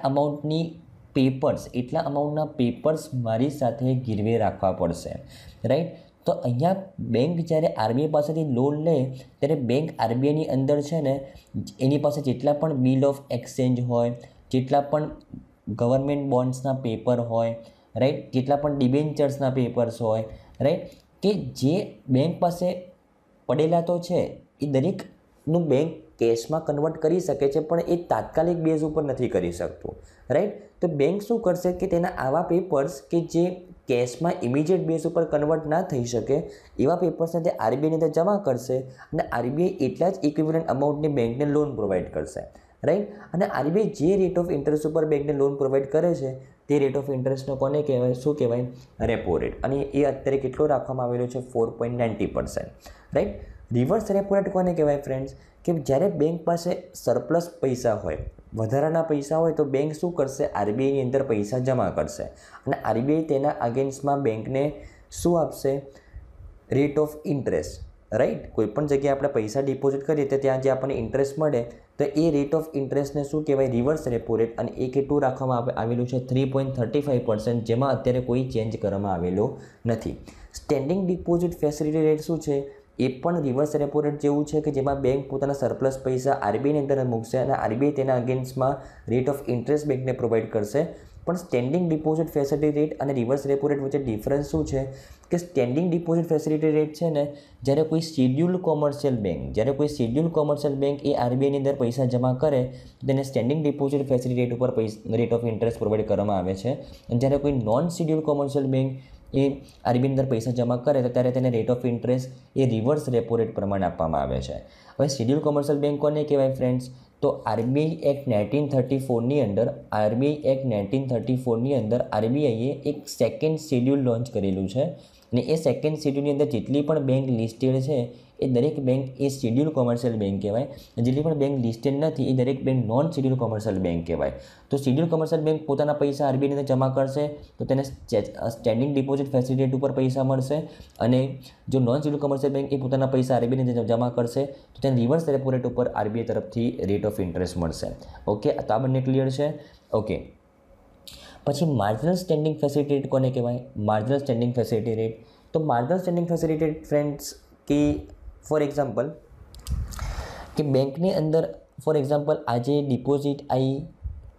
અમાઉન્ટના પેપર્સ મારી સાથે ગીરવે રાખવા પડશે. રાઈટ. તો અહીંયા બેંક જ્યારે આરબીઆઈ પાસેથી લોન લે ત્યારે બેંક આરબીઆઈની અંદર છે ને એની પાસે જેટલા પણ બિલ ઓફ એક્સચેન્જ હોય, જેટલા પણ ગવર્મેન્ટ બોન્ડ્સના પેપર હોય, રાઈટ, જેટલા પણ ડિબેન્ચર્સના પેપર્સ હોય, રાઈટ, કે જે બેંક પાસે પડેલા તો છે એ દરેકનું બેંક કેશમાં કન્વર્ટ કરી શકે છે, પણ એ તાત્કાલિક બેઝ ઉપર નથી કરી શકતું. રાઈટ. તો બેંક શું કરશે કે તેના આવા પેપર્સ કે જે કેશમાં ઇમિડિયેટ બેઝ ઉપર કન્વર્ટ ના થઈ શકે એવા પેપર્સને તે આરબીઆઈની અંદર જમા કરશે અને આરબીઆઈ એટલા જ ઇક્વિવેલન્ટ અમાઉન્ટની બેંકને લોન પ્રોવાઈડ કરશે. રાઈટ. અને આરબીઆઈ જે રેટ ઓફ ઇન્ટરેસ્ટ ઉપર બેંકને લોન પ્રોવાઈડ કરે છે તે રેટ ઓફ ઇન્ટરેસ્ટનો કોને કહેવાય? શું કહેવાય? Repo rate. અને એ અત્યારે કેટલો રાખવામાં આવેલો છે? 4.90%. રાઈટ. રિવર્સ રેપો રેટ કોને કહેવાય ફ્રેન્ડ્સ? કે જ્યારે બેંક પાસે સરપ્લસ પૈસા હોય, વધારાના પૈસા હોય, તો બેંક શું કરશે? આરબીઆઈની અંદર પૈસા જમા કરશે અને આરબીઆઈ તેના અગેન્સ્ટમાં બેંકને શું આપશે? Rate of interest. રાઈટ. કોઈપણ જગ્યાએ આપણે પૈસા ડિપોઝિટ કરીએ તો ત્યાં જે આપણને ઇન્ટરેસ્ટ મળે તો એ રેટ ઓફ ઇન્ટરેસ્ટને શું કહેવાય? Reverse repo rate. અને એ કેટલું રાખવામાં આવેલું છે? 3.35%, જેમાં અત્યારે કોઈ ચેન્જ કરવામાં આવેલો નથી. સ્ટેન્ડિંગ ડિપોઝિટ ફેસિલિટી રેટ શું છે? એ પણ રિવર્સ રેપો રેટ જેવું છે કે જેમાં બેંક પોતાના સરપ્લસ પૈસા આરબીઆઈની અંદર મૂકશે અને આરબીઆઈ તેના અગેન્સ્ટમાં રેટ ઓફ ઇન્ટરેસ્ટ બેંકને પ્રોવાઈડ કરશે. પણ સ્ટેન્ડિંગ ડિપોઝિટ ફેસિલિટી રેટ અને રિવર્સ રેપો રેટ વચ્ચે ડિફરન્સ શું છે? કે સ્ટેન્ડિંગ ડિપોઝિટ ફેસિલિટી રેટ છે ને, જ્યારે કોઈ શેડ્યુલ્ડ કોમર્શિયલ બેંક એ આરબીઆઈની અંદર પૈસા જમા કરે તેને સ્ટેન્ડિંગ ડિપોઝિટ ફેસિલિટી રેટ ઉપર રેટ ઓફ ઇન્ટરેસ્ટ પ્રોવાઈડ કરવામાં આવે છે. અને જ્યારે કોઈ નોન શેડ્યુલ્ડ કોમર્શિયલ બેંક એ આરબીઆઈની અંદર પૈસા જમા કરે તો ત્યારે તેને રેટ ઓફ ઇન્ટરેસ્ટ એ રિવર્સ રેપો રેટ પ્રમાણે આપવામાં આવે છે. હવે શેડ્યુલ કોમર્શિયલ બેંક કોને કહેવાય ફ્રેન્ડ્સ? તો આરબીઆઈ એક્ટ 1934ની અંદર આરબીઆઈએ એક સેકન્ડ શેડ્યુલ લોન્ચ કરેલું છે અને એ સેકન્ડ શેડ્યુલની અંદર જેટલી પણ બેંક લિસ્ટેડ છે એ દરેક બેંક એ શેડ્યુલ કોમર્શિયલ બેંક કહેવાય. જેટલી પણ બેંક લિસ્ટેડ નથી એ દરેક bank non schedule commercial bank કહેવાય. તો શેડ્યુલ કોમર્શિયલ બેંક પોતાના પૈસા આરબીઆઈની અંદર જમા કરશે તો તેને સ્ટેન્ડિંગ ડિપોઝિટ ફેસિલિટી રેટ ઉપર પૈસા મળશે, અને જો નોન શેડ્યુલ કોમર્શિયલ બેંક એ પોતાના પૈસા આરબીઆઈની અંદર જમા કરશે તો તેને રિવર્સ રેપો રેટ ઉપર આરબીઆઈ તરફથી રેટ ઓફ ઇન્ટરેસ્ટ મળશે. ઓકે, તો આ બંને ક્લિયર છે? ઓકે. પછી માર્જિનલ સ્ટેન્ડિંગ ફેસિલિટી રેટ કોને કહેવાય? Marginal standing facility rate. તો marginal standing facility rate friends કે ફોર એક્ઝામ્પલ કે બેંકની અંદર ફોર એક્ઝામ્પલ આજે ડિપોઝિટ આવી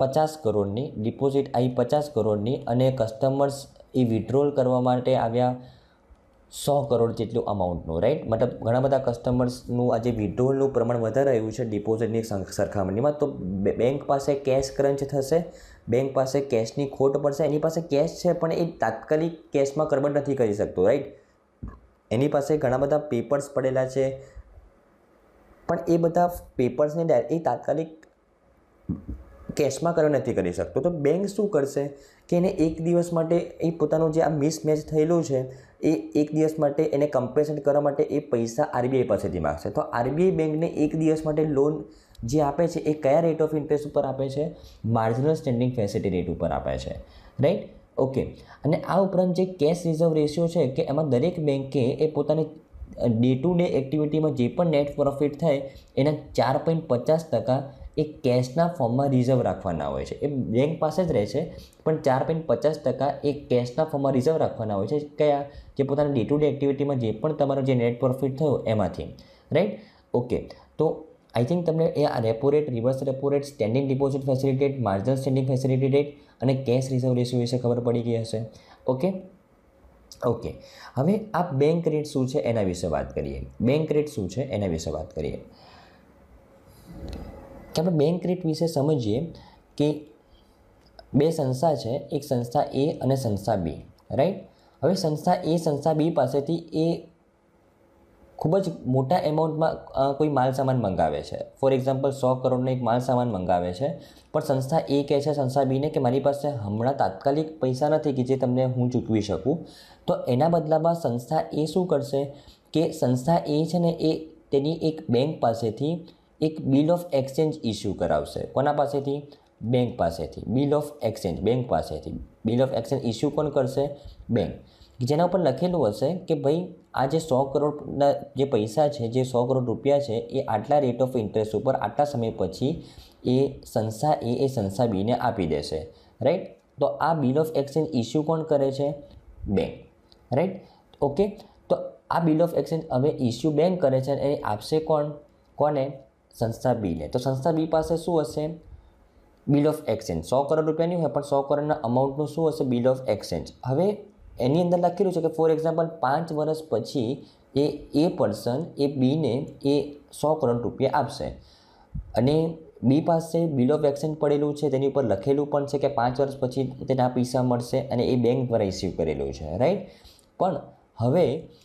50 કરોડની ડિપોઝિટ આવી 50 કરોડની અને કસ્ટમર્સ એ વિડ્રોલ કરવા માટે આવ્યા 100 કરોડ જેટલું અમાઉન્ટનું, રાઈટ. મતલબ ઘણા બધા કસ્ટમર્સનું આજે વિડ્રોલનું પ્રમાણ વધારે આવ્યું છે ડિપોઝિટની સરખામણીમાં. તો બેંક પાસે કેશ ક્રંચ થશે, બેંક પાસે કેશની ખોટ પડશે. એની પાસે કેશ છે પણ એ તાત્કાલિક કેશમાં કન્વર્ટ નથી કરી શકતો, રાઈટ. એની પાસે ઘણા બધા પેપર્સ પડેલા છે પણ એ બધા પેપર્સને એ તાત્કાલિક કેશમાં કન્વર્ટ નથી કરી શકતો. તો બેંક શું કરશે કે એને એક દિવસ માટે એ પોતાનું જે આ મિસમેચ થયેલું છે એ એક દિવસ માટે એને કમ્પેન્સેટ કરવા માટે એ પૈસા આરબીઆઈ પાસેથી માગશે. તો આરબીઆઈ બેંકને એક દિવસ માટે લોન જે આપે છે એ કયા રેટ ઓફ ઇન્ટરેસ્ટ ઉપર આપે છે? માર્જિનલ સ્ટેન્ડિંગ ફેસિલિટી રેટ ઉપર આપે છે, રાઈટ. ઓકે. અને આ ઉપરાંત જે કેશ રિઝર્વ રેશિયો છે કે એમાં દરેક બેંકે એ પોતાની ડે ટુ ડે એક્ટિવિટીમાં જે પણ નેટ પ્રોફિટ થાય એના 4.50% એ કેશના ફોર્મમાં રિઝર્વ રાખવાના હોય છે. એ બેંક પાસે જ રહે છે પણ 4.50% એ કેશના ફોર્મમાં રિઝર્વ રાખવાના હોય છે. કયા? જે પોતાના ડે ટુ ડે એક્ટિવિટીમાં જે પણ તમારો જે નેટ પ્રોફિટ થયો એમાંથી, રાઈટ. ઓકે. તો આઈ થિંક તમને એ આ repo rate, reverse repo rate, standing deposit facility rate, marginal standing facility rate અને કેશ રિઝર્વ રેશિયો વિશે ખબર પડી ગઈ હશે. ઓકે. ઓકે. હવે આ બેંક રેટ શું છે એના વિશે વાત કરીએ. બેંક રેટ શું છે એના વિશે વાત કરીએ કે આપણે બેંક રેટ વિશે સમજીએ કે બે સંસ્થા છે, એક સંસ્થા એ અને સંસ્થા બી, રાઈટ. હવે સંસ્થા એ સંસ્થા બી પાસેથી એ ખૂબ જ મોટા એમાઉન્ટમાં કોઈ માલ સામાન મંગાવે છે. ફોર એક્ઝામ્પલ 100 કરોડનો એક માલ સામાન મંગાવે છે પણ સંસ્થા એ કહે છે સંસ્થા બીને કે મારી પાસે હમણાં તાત્કાલિક પૈસા નથી કે જે તમને હું ચૂકવી શકું. તો એના બદલામાં સંસ્થા એ શું કરશે કે સંસ્થા એ છે ને એ તેની એક બેંક પાસેથી એક બિલ ઓફ એક્સચેન્જ ઇસ્યુ કરાવશે. કોના પાસેથી? બેંક પાસેથી. બિલ ઓફ એક્સચેન્જ બેંક પાસેથી. બિલ ઓફ એક્સચેન્જ ઇસ્યુ કોણ કરશે? બેંક. જેના ઉપર લખેલું હશે કે ભાઈ આ જે 100 કરોડના જે પૈસા છે, જે 100 કરોડ રૂપિયા છે એ આટલા રેટ ઓફ ઇન્ટરેસ્ટ ઉપર આટલા સમય પછી એ સંસ્થા એ સંસ્થા બીને આપી દેશે, રાઈટ. તો આ બિલ ઓફ એક્સચેન્જ ઇસ્યુ કોણ કરે છે? Bank, right. ઓકે. તો આ બિલ ઓફ એક્સચેન્જ હવે ઇસ્યુ બેંક કરે છે અને એ આપશે કોને? સંસ્થા બીને. તો સંસ્થા બી પાસે શું હશે? Bill of exchange. 100 કરોડ રૂપિયાની હોય પણ 100 કરોડના અમાઉન્ટનું શું હશે? Bill of exchange. હવે એની અંદર લખેલું છે કે ફોર એક્ઝામ્પલ 5 વર્ષ પછી એ પર્સન એ બીને એ 100 કરોડ રૂપિયા આપશે અને બી પાસે બિલ ઓફ એક્સચેન્જ પડેલું છે, તેની ઉપર લખેલું પણ છે કે 5 વર્ષ પછી તેને આ પૈસા મળશે અને એ બેંક દ્વારા ઇસ્યુ કરેલું છે, રાઈટ. પણ હવે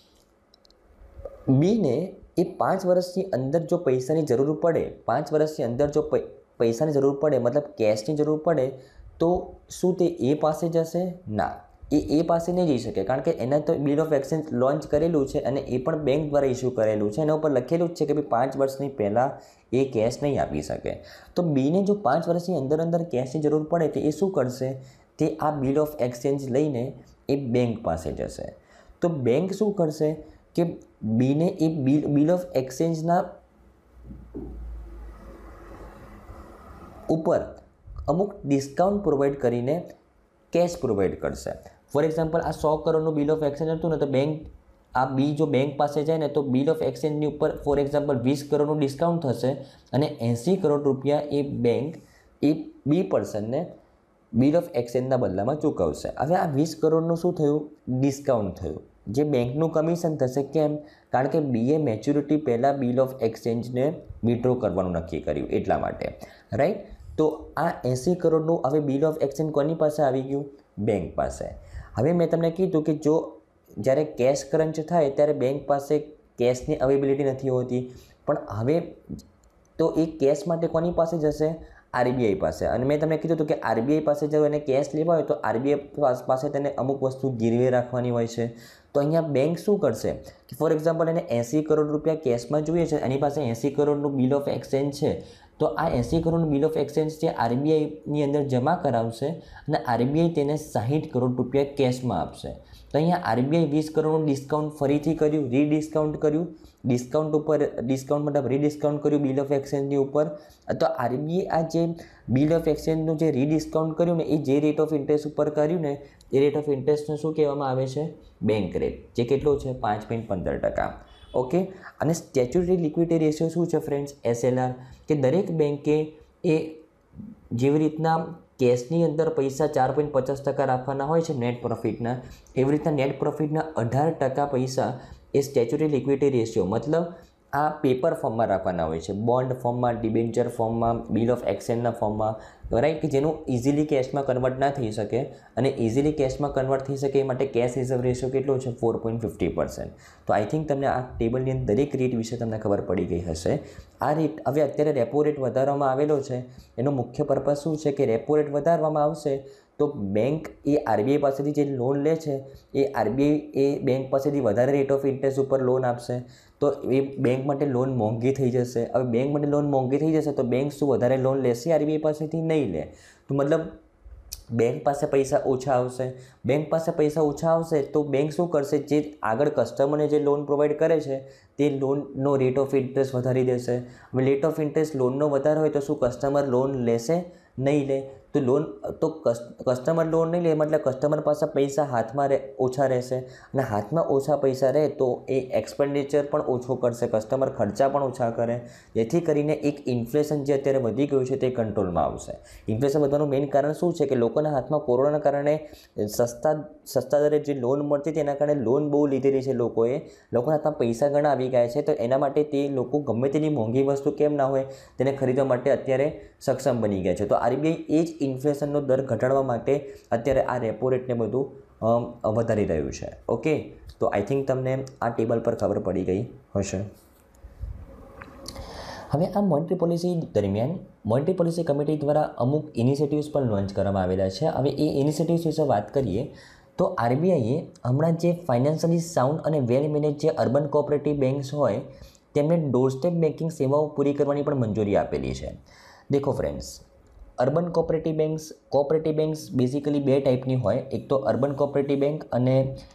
બીને એ 5 વર્ષની અંદર જો પૈસાની જરૂર પડે, 5 વર્ષની અંદર જો પૈસાની જરૂર પડે મતલબ કેશની જરૂર પડે તો શું તે એ પાસે જશે? ના, એ પાસે નહીં જઈ શકે કારણ કે એને તો બિલ ઓફ એક્સચેન્જ લોન્ચ કરેલું છે અને એ પણ બેંક દ્વારા ઇસ્યુ કરેલું છે. એના ઉપર લખેલું જ છે કે ભાઈ 5 વર્ષની પહેલાં એ કેશ નહીં આપી શકે. તો બીને જો 5 વર્ષની અંદર કેશની જરૂર પડે તો એ શું કરશે? તે આ બિલ ઓફ એક્સચેન્જ લઈને એ બેંક પાસે જશે. તો બેંક શું કરશે કે બીને એ બિલ ઓફ એક્સચેન્જના ઉપર અમુક ડિસ્કાઉન્ટ પ્રોવાઈડ કરીને કેશ પ્રોવાઈડ કરશે. ફોર એક્ઝામ્પલ આ 100 કરોડનું બિલ ઓફ એક્સચેન્જ હતું ને તો બેંક આ બી જો બેંક પાસે જાય ને તો બિલ ઓફ એક્સચેન્જની ઉપર ફોર એક્ઝામ્પલ 20 કરોડનું ડિસ્કાઉન્ટ થશે અને 80 કરોડ રૂપિયા એ બેંક એ બી પર્સનને બિલ ઓફ એક્સચેન્જના બદલામાં ચૂકવશે. હવે આ 20 કરોડનું શું થયું? ડિસ્કાઉન્ટ થયું, જે બેંકનું કમિશન થશે. કેમ? કારણ કે બીએ મેચ્યુરિટી પહેલાં બિલ ઓફ એક્સચેન્જને વિડ્રો કરવાનું નક્કી કર્યું એટલા માટે, રાઈટ. તો આ 80 કરોડનું હવે બિલ ઓફ એક્સચેન્જ કોની પાસે આવી ગયું? બેંક પાસે. હવે મેં તમને કીધું કે જો જ્યારે કેશ ક્રંચ થાય ત્યારે બેંક પાસે કેશની અવેબિલિટી નથી હોતી પણ હવે તો એ કેશ માટે કોની પાસે જશે? આરબીઆઈ પાસે. અને મેં તમને કીધું હતું કે આરબીઆઈ પાસે જો એને કેશ લેવા હોય તો આરબીઆઈ પાસે તેને અમુક વસ્તુ ગીરવે રાખવાની હોય છે. તો અહીંયા બેંક શું કરશે કે ફોર એક્ઝામ્પલ એને 80 કરોડ રૂપિયા કેશમાં જોઈએ છે, એની પાસે 80 કરોડનું બિલ ઓફ એક્સચેન્જ છે. તો આ 80 કરોડનું બિલ ઓફ એક્સચેન્જ છે આરબીઆઈની અંદર જમા કરાવશે અને આરબીઆઈ તેને 60 કરોડ રૂપિયા કેશમાં આપશે. તો અહીંયા આરબીઆઈ 20 કરોડનું ડિસ્કાઉન્ટ ફરીથી કર્યું, રીડિસ્કાઉન્ટ કર્યું. ડિસ્કાઉન્ટ ઉપર ડિસ્કાઉન્ટ મતલબ રીડિસ્કાઉન્ટ કર્યું બિલ ઓફ એક્સચેન્જની ઉપર. તો આરબીઆઈ આ જે બિલ ઓફ એક્સચેન્જનું જે રીડિસ્કાઉન્ટ કર્યું ને એ જે રેટ ઓફ ઇન્ટરેસ્ટ ઉપર કર્યું ને એ રેટ ઓફ ઇન્ટરેસ્ટને શું કહેવામાં આવે છે? બેંક રેટ, જે કેટલો છે? 5.15%. ઓકે. અને સ્ટેચ્યુટરી લિક્વિડિટી રેશિયો શું છે ફ્રેન્ડ્સ? SLR. કે દરેક બેંકે એ જેવી રીતના કેશની અંદર પૈસા 4.50% રાખવાના હોય છે નેટ પ્રોફિટના, એવી રીતના નેટ પ્રોફિટના 18% પૈસા એ સ્ટેચ્યુટરી લિક્વિડિટી રેશિયો મતલબ આ પેપર ફોર્મમાં રાખવાના હોય છે, બોન્ડ ફોર્મમાં, ડિબેન્ચર ફોર્મમાં, બિલ ઓફ એક્સચેન્જના ફોર્મમાં, રાઈટ, કે જેનું ઇઝીલી કેશમાં કન્વર્ટ ના થઈ શકે અને ઇઝીલી કેશમાં કન્વર્ટ થઈ શકે એ માટે કેશ રિઝર્વ રેશિયો કેટલો છે 4.50%. તો આઈ થિંક તમને આ ટેબલની અંદર દરેક રેટ વિશે તમને ખબર પડી ગઈ હશે. આ રેટ હવે અત્યારે રેપો રેટ વધારવામાં આવેલો છે, એનો મુખ્ય પર્પઝ શું છે કે રેપો રેટ વધારવામાં આવશે તો બેંક એ આરબીઆઈ પાસેથી જે લોન લે છે એ આરબીઆઈ એ બેંક પાસેથી વધારે રેટ ઓફ ઇન્ટરેસ્ટ ઉપર લોન આપશે, તો એ બેંક માટે લોન મોંઘી થઈ જશે. હવે બેંક માટે લોન મોંઘી થઈ જશે તો બેંક શું વધારે લોન લેશે આરબીઆઈ પાસેથી? નહીં લે. તો મતલબ બેંક પાસે પૈસા ઓછા આવશે. બેંક પાસે પૈસા ઓછા આવશે તો બેંક શું કરશે? જે આગળ કસ્ટમરને જે લોન પ્રોવાઈડ કરે છે તે લોનનો રેટ ઓફ ઇન્ટરેસ્ટ વધારી દેશે. હવે રેટ ઓફ ઇન્ટરેસ્ટ લોનનો વધારે હોય તો શું કસ્ટમર લોન લેશે? નહીં લે. તો કસ્ટમર લોન નહીં લે મતલબ કસ્ટમર પાસે પૈસા હાથમાં ઓછા રહેશે અને હાથમાં ઓછા પૈસા રહે તો એ એક્સપેન્ડિચર પણ ઓછો કરશે, કસ્ટમર ખર્ચા પણ ઓછા કરે, જેથી કરીને એક ઇન્ફ્લેશન જે અત્યારે વધી ગયું છે તે કંટ્રોલમાં આવશે. ઇન્ફ્લેશન વધવાનું મેઇન કારણ શું છે કે લોકોના હાથમાં કોરોનાના કારણે સસ્તા દરે જે લોન મળતી તેના કારણે લોન બહુ લીધેલી છે લોકોના હાથમાં પૈસા ઘણા આવી ગયા છે, તો એના માટે તે લોકો ગમે તેની મોંઘી વસ્તુ કેમ ના હોય તેને ખરીદવા માટે અત્યારે સક્ષમ બની ગયા છે. તો આરબીઆઈ એ જ ઇન્ફ્લેશનનો દર ઘટાડવા માટે અત્યારે આ રેપો રેટને બધું વધારી રહ્યું છે. ઓકે, તો આઈ થિંક તમને આ ટેબલ પર ખબર પડી ગઈ હશે. હવે આ મોનેટરી પોલિસી દરમિયાન મોનેટરી પોલિસી કમિટી દ્વારા અમુક ઇનિશિયેટિવ્સ પણ લોન્ચ કરવામાં આવેલા છે. હવે એ ઇનિશિયેટિવ્સ વિશે વાત કરીએ તો આરબીઆઈએ હમણાં જે ફાઇનાન્શિયલી સાઉન્ડ અને વેલ મેનેજ જે અર્બન કોઓપરેટિવ બેંક્સ હોય તેમને ડોરસ્ટેપ બેન્કિંગ સેવાઓ પૂરી કરવાની પણ મંજૂરી આપેલી છે. દેખો friends, urban cooperative banks basically બે ટાઈપની હોય, એક તો અર્બન કોઓપરેટિવ બેંક અને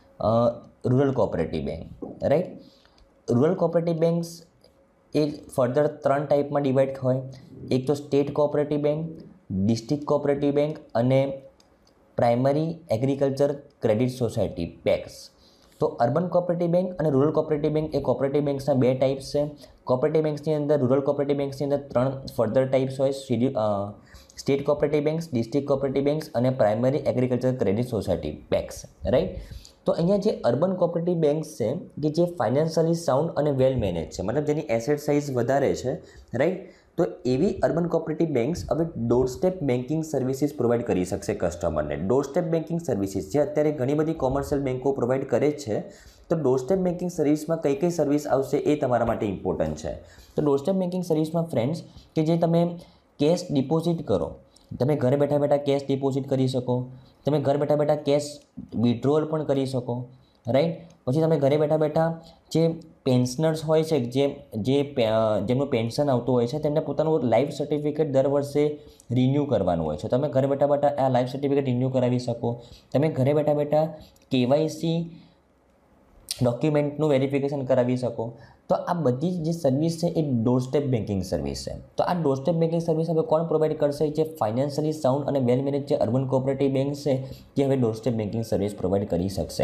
rural cooperative bank, right. Rural cooperative banks એ ફર્ધર 3 ટાઈપમાં ડિવાઈડ હોય, એક તો state cooperative bank, district cooperative bank અને primary agriculture credit society PACS. તો અર્બન કોઓપરેટિવ બેંક અને રૂરલ કોઓપરેટિવ બેંક એ કોઓપરેટિવ બેંક્સના બે ટાઈપ્સ છે. કોઓપરેટિવ બેંક્સની અંદર રૂરલ કોઓપરેટિવ બેંક્સની અંદર 3 ફર્ધર ટાઈપ્સ હોય, state cooperative banks, district cooperative banks અને primary agriculture credit society PACS, right. તો અહીંયા જે અર્બન કોઓપરેટિવ બેંક્સ છે કે જે ફાઇનાન્શિયલી સાઉન્ડ અને વેલ મેનેજ છે, મતલબ જેની એસેટ સાઇઝ વધારે છે, રાઈટ. તો એવી અર્બન કોઓપરેટિવ બેંક્સ હવે ડોરસ્ટેપ બેન્કિંગ સર્વિસીસ પ્રોવાઈડ કરી શકશે કસ્ટમરને. ડોરસ્ટેપ બેન્કિંગ સર્વિસીસ જે અત્યારે ઘણી બધી કોમર્શિયલ બેન્કો પ્રોવાઈડ કરે છે, તો ડોરસ્ટેપ બેન્કિંગ સર્વિસમાં કઈ કઈ સર્વિસ આવશે એ તમારા માટે ઇમ્પોર્ટન્ટ છે. તો ડોરસ્ટેપ બેન્કિંગ સર્વિસમાં ફ્રેન્ડ્સ કે જે તમે કેશ ડિપોઝિટ કરો, તમે ઘરે બેઠા બેઠા કેશ ડિપોઝિટ કરી શકો, તમે ઘરે બેઠા બેઠા કેશ વિડ્રોવલ પણ કરી શકો, રાઈટ. પછી તમે ઘરે બેઠા બેઠા જે પેન્શનર્સ હોય છે, જેમનું પેન્શન આવતું હોય છે, તેમને પોતાનું લાઈફ સર્ટિફિકેટ દર વર્ષે રિન્યૂ કરવાનું હોય છે. તમે ઘરે બેઠા બેઠા આ લાઈફ સર્ટિફિકેટ રિન્યૂ કરાવી શકો. તમે ઘરે બેઠા બેઠા કેવાયસી ડોક્યુમેન્ટનું વેરિફિકેશન કરાવી શકો. તો આ બધી જે સર્વિસ છે એ ડોરસ્ટેપ બેન્કિંગ સર્વિસ છે. તો આ ડોરસ્ટેપ બેન્કિંગ સર્વિસ હવે કોણ પ્રોવાઈડ કરશે? જે ફાઇનાન્શિયલી સાઉન્ડ અને વેલ મેનેજ જે અર્બન કોઓપરેટિવ બેંક છે તે હવે ડોરસ્ટેપ બેન્કિંગ સર્વિસ પ્રોવાઈડ કરી શકશે.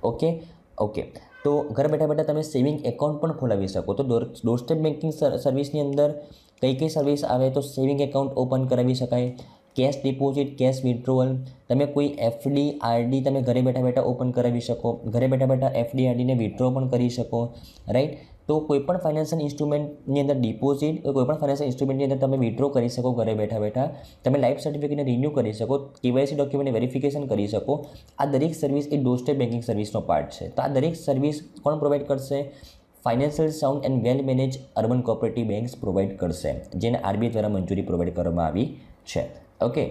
ઓકે. તો ઘરે બેઠા બેઠા તમે સેવિંગ એકાઉન્ટ પણ ખોલાવી શકો. તો ડોરસ્ટેપ બેન્કિંગ સર્વિસની અંદર કઈ સર્વિસ આવે તો સેવિંગ એકાઉન્ટ ઓપન કરાવી શકાય, કેશ ડિપોઝિટ, કેશ વિડ્રોવલ, તમે કોઈ એફડી આરડી તમે ઘરે બેઠા બેઠા ઓપન કરાવી શકો, ઘરે બેઠા બેઠા એફડી આરડીને વિડ્રો પણ કરી શકો, રાઈટ. તો કોઈપણ ફાઇનાન્શિયલ ઇન્સ્ટ્રુમેન્ટની અંદર ડિપોઝિટ, કોઈપણ ફાઇનાન્શિયલ ઇન્સ્ટ્રુમેન્ટની અંદર તમે વિડ્રો કરી શકો ઘરે બેઠા બેઠા, તમે લાઈફ સર્ટિફિકેટને રિન્યૂ કરી શકો, કેવાયસી ડોક્યુમેન્ટને વેરિફિકેશન કરી શકો. આ દરેક સર્વિસ એ ડોરસ્ટેપ બેન્કિંગ સર્વિસનો પાર્ટ છે. તો આ દરેક સર્વિસ કોણ પ્રોવાઈડ કરશે? Financial sound and well manage urban cooperative banks provide કરશે, જેને આરબીઆઈ દ્વારા મંજૂરી પ્રોવાઈડ કરવામાં આવી છે. ઓકે.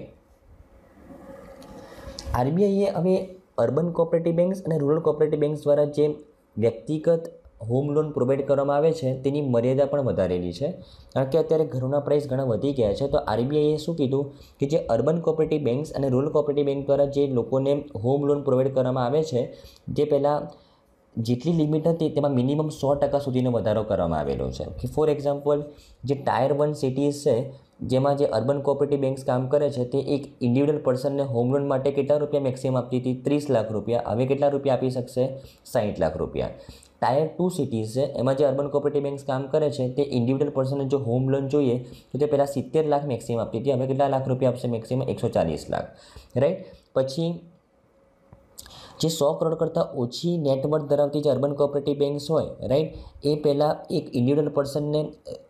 આરબીઆઈએ હવે અર્બન કોઓપરેટિવ બેંક્સ અને રૂરલ કોઓપરેટિવ બેંક્સ દ્વારા જે વ્યક્તિગત હોમ લોન પ્રોવાઈડ કરવામાં આવે છે તેની મર્યાદા પણ વધારેલી છે, કારણ કે અત્યારે ઘરોના પ્રાઇસ ઘણા વધી ગયા છે. તો આરબીઆઈએ શું કીધું કે જે અર્બન કોઓપરેટિવ બેંક્સ અને રૂરલ કોઓપરેટિવ બેંક દ્વારા જે લોકોને હોમ લોન પ્રોવાઈડ કરવામાં આવે છે, જે પહેલાં જેટલી લિમિટ હતી તેમાં મિનિમમ 100% સુધીનો વધારો કરવામાં આવેલો છે કે ફોર એક્ઝામ્પલ જે ટાયર 1 સિટીઝ છે જેમાં જે અર્બન કોઓપરેટિવ બેંક્સ કામ કરે છે તે એક ઇન્ડિવિડ્યુઅલ પર્સનને હોમ લોન માટે કેટલા રૂપિયા મેક્સિમમ આપતી હતી 30 લાખ રૂપિયા, હવે કેટલા રૂપિયા આપી શકશે 60 લાખ રૂપિયા. ટાયર 2 સિટીઝ છે એમાં જે અર્બન કોઓપરેટિવ બેંક્સ કામ કરે છે તે ઇન્ડિવિડ્યુઅલ પર્સનને જો હોમ લોન જોઈએ તો તે પહેલાં 70 લાખ મેક્સિમમ આપતી હતી, હવે કેટલા લાખ રૂપિયા આપશે મેક્સિમમ 140 લાખ, રાઈટ. પછી જે 100 કરોડ કરતાં ઓછી નેટવર્થ ધરાવતી જે અર્બન કોઓપરેટિવ બેંક્સ હોય, રાઈટ, એ પહેલાં એક ઇન્ડિવિડ્યુઅલ પર્સનને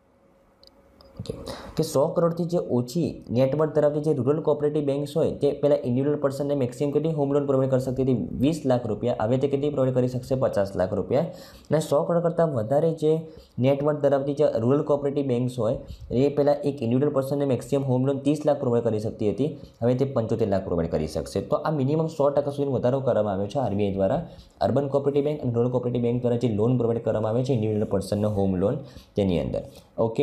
કે 100 કરોડથી જે ઓછી નેટવર્થ ધરાવતી જે રૂરલ કોઓપરેટિવ બેંક્સ હોય તે પહેલાં ઇન્ડિવિડ્યુઅલ પર્સનને મેક્સિમમ કેટલી હોમ લોન પ્રોવાઈડ કરી શકતી હતી 20 લાખ રૂપિયા, હવે તે કેટલી પ્રોવાઈડ કરી શકશે 50 લાખ રૂપિયા. અને 100 કરોડ કરતાં વધારે જે નેટવર્થ ધરાવતી જે રૂરલ કોઓપરેટિવ બેંક્સ હોય એ પહેલાં એક ઇન્ડિવિડ્યુઅલ પર્સનને maximum home loan 30 lakh provide કરી શકતી હતી, હવે તે 75 લાખ પ્રોવાઈડ કરી શકશે. તો આ મિનિમમ 100% સુધીનો વધારો કરવામાં આવ્યો છે આરબીઆઈ દ્વારા અર્બન કોઓપરેટિવ બેંક અને રૂરલ કોઓપરેટિવ બેંક દ્વારા જે લોન પ્રોવાઈડ કરવામાં આવે છે ઇન્ડિવિડ્યુઅલ પર્સનને હોમ લોન તેની અંદર. ઓકે,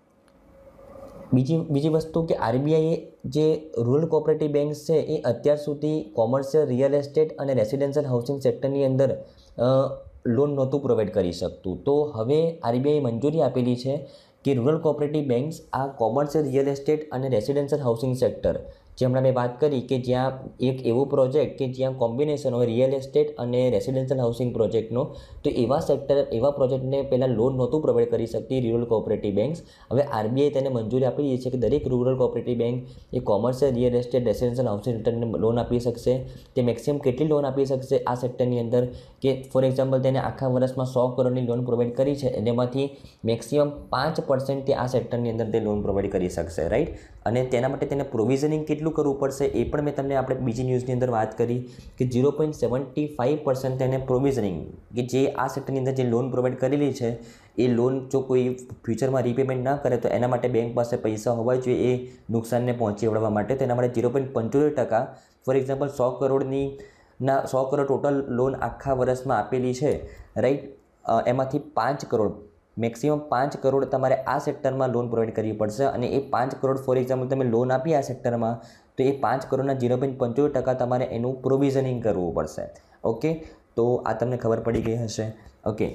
બીજી વસ્તુ કે આરબીઆઈએ જે રૂરલ કોઓપરેટિવ બેંક્સ છે એ અત્યાર સુધી કોમર્શિયલ રિયલ એસ્ટેટ અને રેસિડેન્શિયલ હાઉસિંગ સેક્ટરની અંદર લોન નહોતું પ્રોવાઈડ કરી શકતું. તો હવે આરબીઆઈએ મંજૂરી આપેલી છે કે રૂરલ કોઓપરેટિવ બેંક્સ આ કોમર્શિયલ રિયલ એસ્ટેટ અને રેસિડેન્શિયલ હાઉસિંગ સેક્ટર જે હમણાં મેં વાત કરી કે જ્યાં એક એવો પ્રોજેક્ટ કે જ્યાં કોમ્બિનેશન હોય રિયલ એસ્ટેટ અને રેસિડેન્શિયલ હાઉસિંગ પ્રોજેક્ટનો, તો એવા સેક્ટર એવા પ્રોજેક્ટને પહેલાં લોન નહોતું પ્રોવાઈડ કરી શકતી રૂરલ કોઓપરેટિવ બેંક્સ. હવે આરબીઆઈ તેને મંજૂરી આપી દીધી છે કે દરેક રૂરલ કોઓપરેટિવ બેંક એ commercial real estate residential housing સેક્ટરને લોન આપી શકશે. તે મેક્સિમમ કેટલી લોન આપી શકશે આ સેક્ટરની અંદર કે ફોર એક્ઝામ્પલ તેને આખા વર્ષમાં 100 કરોડની લોન પ્રોવાઈડ કરી છે અને એમાંથી મેક્સિમમ 5% તે આ સેક્ટરની અંદર તે લોન પ્રોવાઈડ કરી શકશે, રાઈટ. અને તેના માટે તેને પ્રોવિઝનિંગ કેટલું કરવું પડશે એ પણ મેં તમને આપણે બીજી ન્યૂઝની અંદર વાત કરી કે 0.75% તેને પ્રોવિઝનિંગ કે જે આ સેક્ટરની અંદર જે લોન પ્રોવાઈડ કરેલી છે એ લોન જો કોઈ ફ્યુચરમાં રીપેમેન્ટ ના કરે તો એના માટે બેંક પાસે પૈસા હોવા જોઈએ એ નુકસાનને પહોંચી વળવા માટે. તેના માટે 0.75% for example 100 crore total loan આખા વર્ષમાં આપેલી છે, રાઈટ, એમાંથી 5 કરોડ મેક્સિમમ 5 કરોડ તમારે આ સેક્ટરમાં લોન પ્રોવાઈડ કરવી પડશે. અને એ 5 કરોડ ફોર એક્ઝામ્પલ તમે લોન આપી આ સેક્ટરમાં તો એ 5 કરોડના 0.75% તમારે એનું પ્રોવિઝનિંગ કરવું પડશે. ઓકે, તો આ તમને ખબર પડી ગઈ હશે. ઓકે,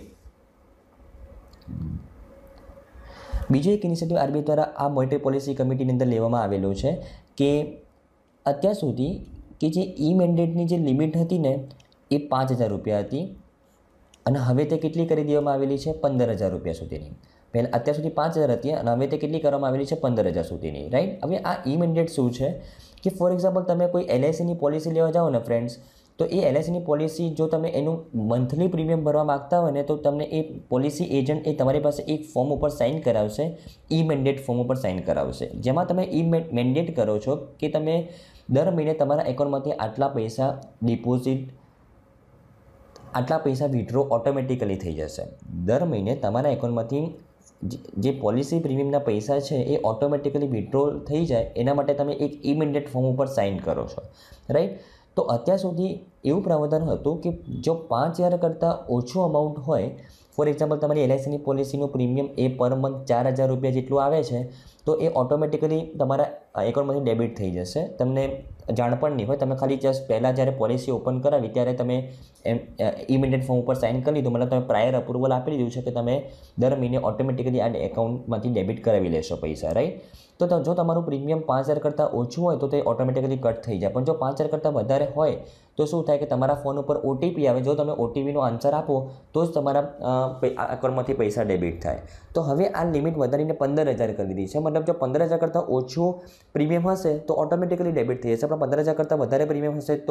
બીજો એક ઇનિશિયેટિવ આરબીઆઈ દ્વારા આ મોનેટરી પોલિસી કમિટીની અંદર લેવામાં આવેલો છે કે અત્યાર સુધી કે જે ઈ મેન્ડેટની જે લિમિટ હતી ને એ 5,000 રૂપિયા હતી અને હવે તે કેટલી કરી દેવામાં આવેલી છે 15,000 રૂપિયા સુધીની. પહેલાં અત્યાર સુધી 5,000 હતી અને હવે તે કેટલી કરવામાં આવેલી છે 15,000 સુધીની, રાઈટ. હવે આ ઈ મેન્ડેટ શું છે કે ફોર એક્ઝામ્પલ તમે કોઈ એલઆઈસીની પોલિસી લેવા જાઓ ને ફ્રેન્ડ્સ, તો એ એલઆઈસીની પોલિસી જો તમે એનું મંથલી પ્રીમિયમ ભરવા માગતા હોય ને તો તમને એ પોલિસી એજન્ટ એ તમારી પાસે એક ફોર્મ ઉપર સાઇન કરાવશે, ઈ મેન્ડેટ ફોર્મ ઉપર સાઇન કરાવશે, જેમાં તમે ઈ મેન્ડેટ કરો છો કે તમે દર મહિને તમારા એકાઉન્ટમાંથી આટલા પૈસા ડિપોઝિટ આટલા પૈસા વિડ્રો ઓટોમેટિકલી થઈ જશે. દર મહિને તમારા એકાઉન્ટમાંથી જે પોલિસી પ્રીમિયમના પૈસા છે એ ઓટોમેટિકલી વિડ્રો થઈ જાય એના માટે તમે એક ઈ મેન્ડેટ ફોર્મ ઉપર સાઇન કરો છો, રાઈટ. તો અત્યાર સુધી એવું પ્રાવધાન હતું કે જો 5,000 કરતાં ઓછું અમાઉન્ટ હોય, ફોર એક્ઝામ્પલ તમારી એલઆઈસીની પોલિસીનું પ્રીમિયમ એ પર મંથ 4,000 રૂપિયા જેટલું આવે છે તો એ ઓટોમેટિકલી તમારા એકાઉન્ટમાંથી ડેબિટ થઈ જશે. તમને જાણ પણ નહીં હોય, તમે ખાલી જસ્ટ પહેલાં જ્યારે પોલિસી ઓપન કરાવી ત્યારે તમે ઈ મેન્ડેટ ફોર્મ ઉપર સાઇન કરી લીધું, મતલબ તમે પ્રાયર અપ્રુવલ આપી દીધું છે કે તમે દર મહિને ઓટોમેટિકલી આ એકાઉન્ટમાંથી ડેબિટ કરાવી લેશો પૈસા, રાઈટ. તો જો તમારું પ્રીમિયમ 5,000 કરતાં ઓછું હોય તો તે ઓટોમેટિકલી કટ થઈ જાય, પણ જો 5,000 કરતાં વધારે હોય તો શું થાય કે તમારા ફોન ઉપર ઓટીપી આવે, જો તમે ઓટીપીનો આન્સર આપો તો જ તમારા એકાઉન્ટમાંથી પૈસા ડેબિટ થાય. તો હવે આ લિમિટ વધારીને 15,000 કરી દીધી છે, મતલબ જો 15,000 કરતાં ઓછું પ્રીમિયમ હશે તો ઓટોમેટિકલી ડેબિટ થઈ જશે, પણ 15,000 કરતાં વધારે પ્રીમિયમ હશે તો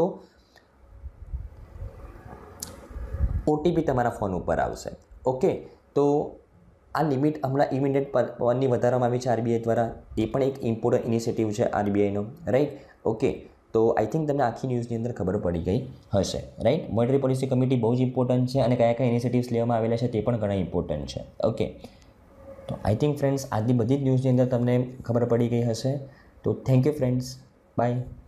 ઓટીપી તમારા ફોન ઉપર આવશે. ઓકે, તો આ લિમિટ હમણાં ઇમિડિયેટ પરની વધારવામાં આવી છે આરબીઆઈ દ્વારા, એ પણ એક ઇમ્પોર્ટન્ટ ઇનિશિયેટિવ છે આરબીઆઈનો, રાઈટ. ઓકે, તો આઈ થિંક તમને આખી ન્યૂઝની અંદર ખબર પડી ગઈ હશે, રાઈટ. મોનેટરી પોલિસી કમિટી બહુ જ ઇમ્પોર્ટન્ટ છે અને કયા કયા ઇનિશિયેટિવ્સ લેવામાં આવેલા છે તે પણ ઘણા ઇમ્પોર્ટન્ટ છે. ઓકે, તો આઈ થિંક ફ્રેન્ડ્સ આજની બધી જ ન્યૂઝની અંદર તમને ખબર પડી ગઈ હશે. તો થેન્ક યુ ફ્રેન્ડ્સ, બાય.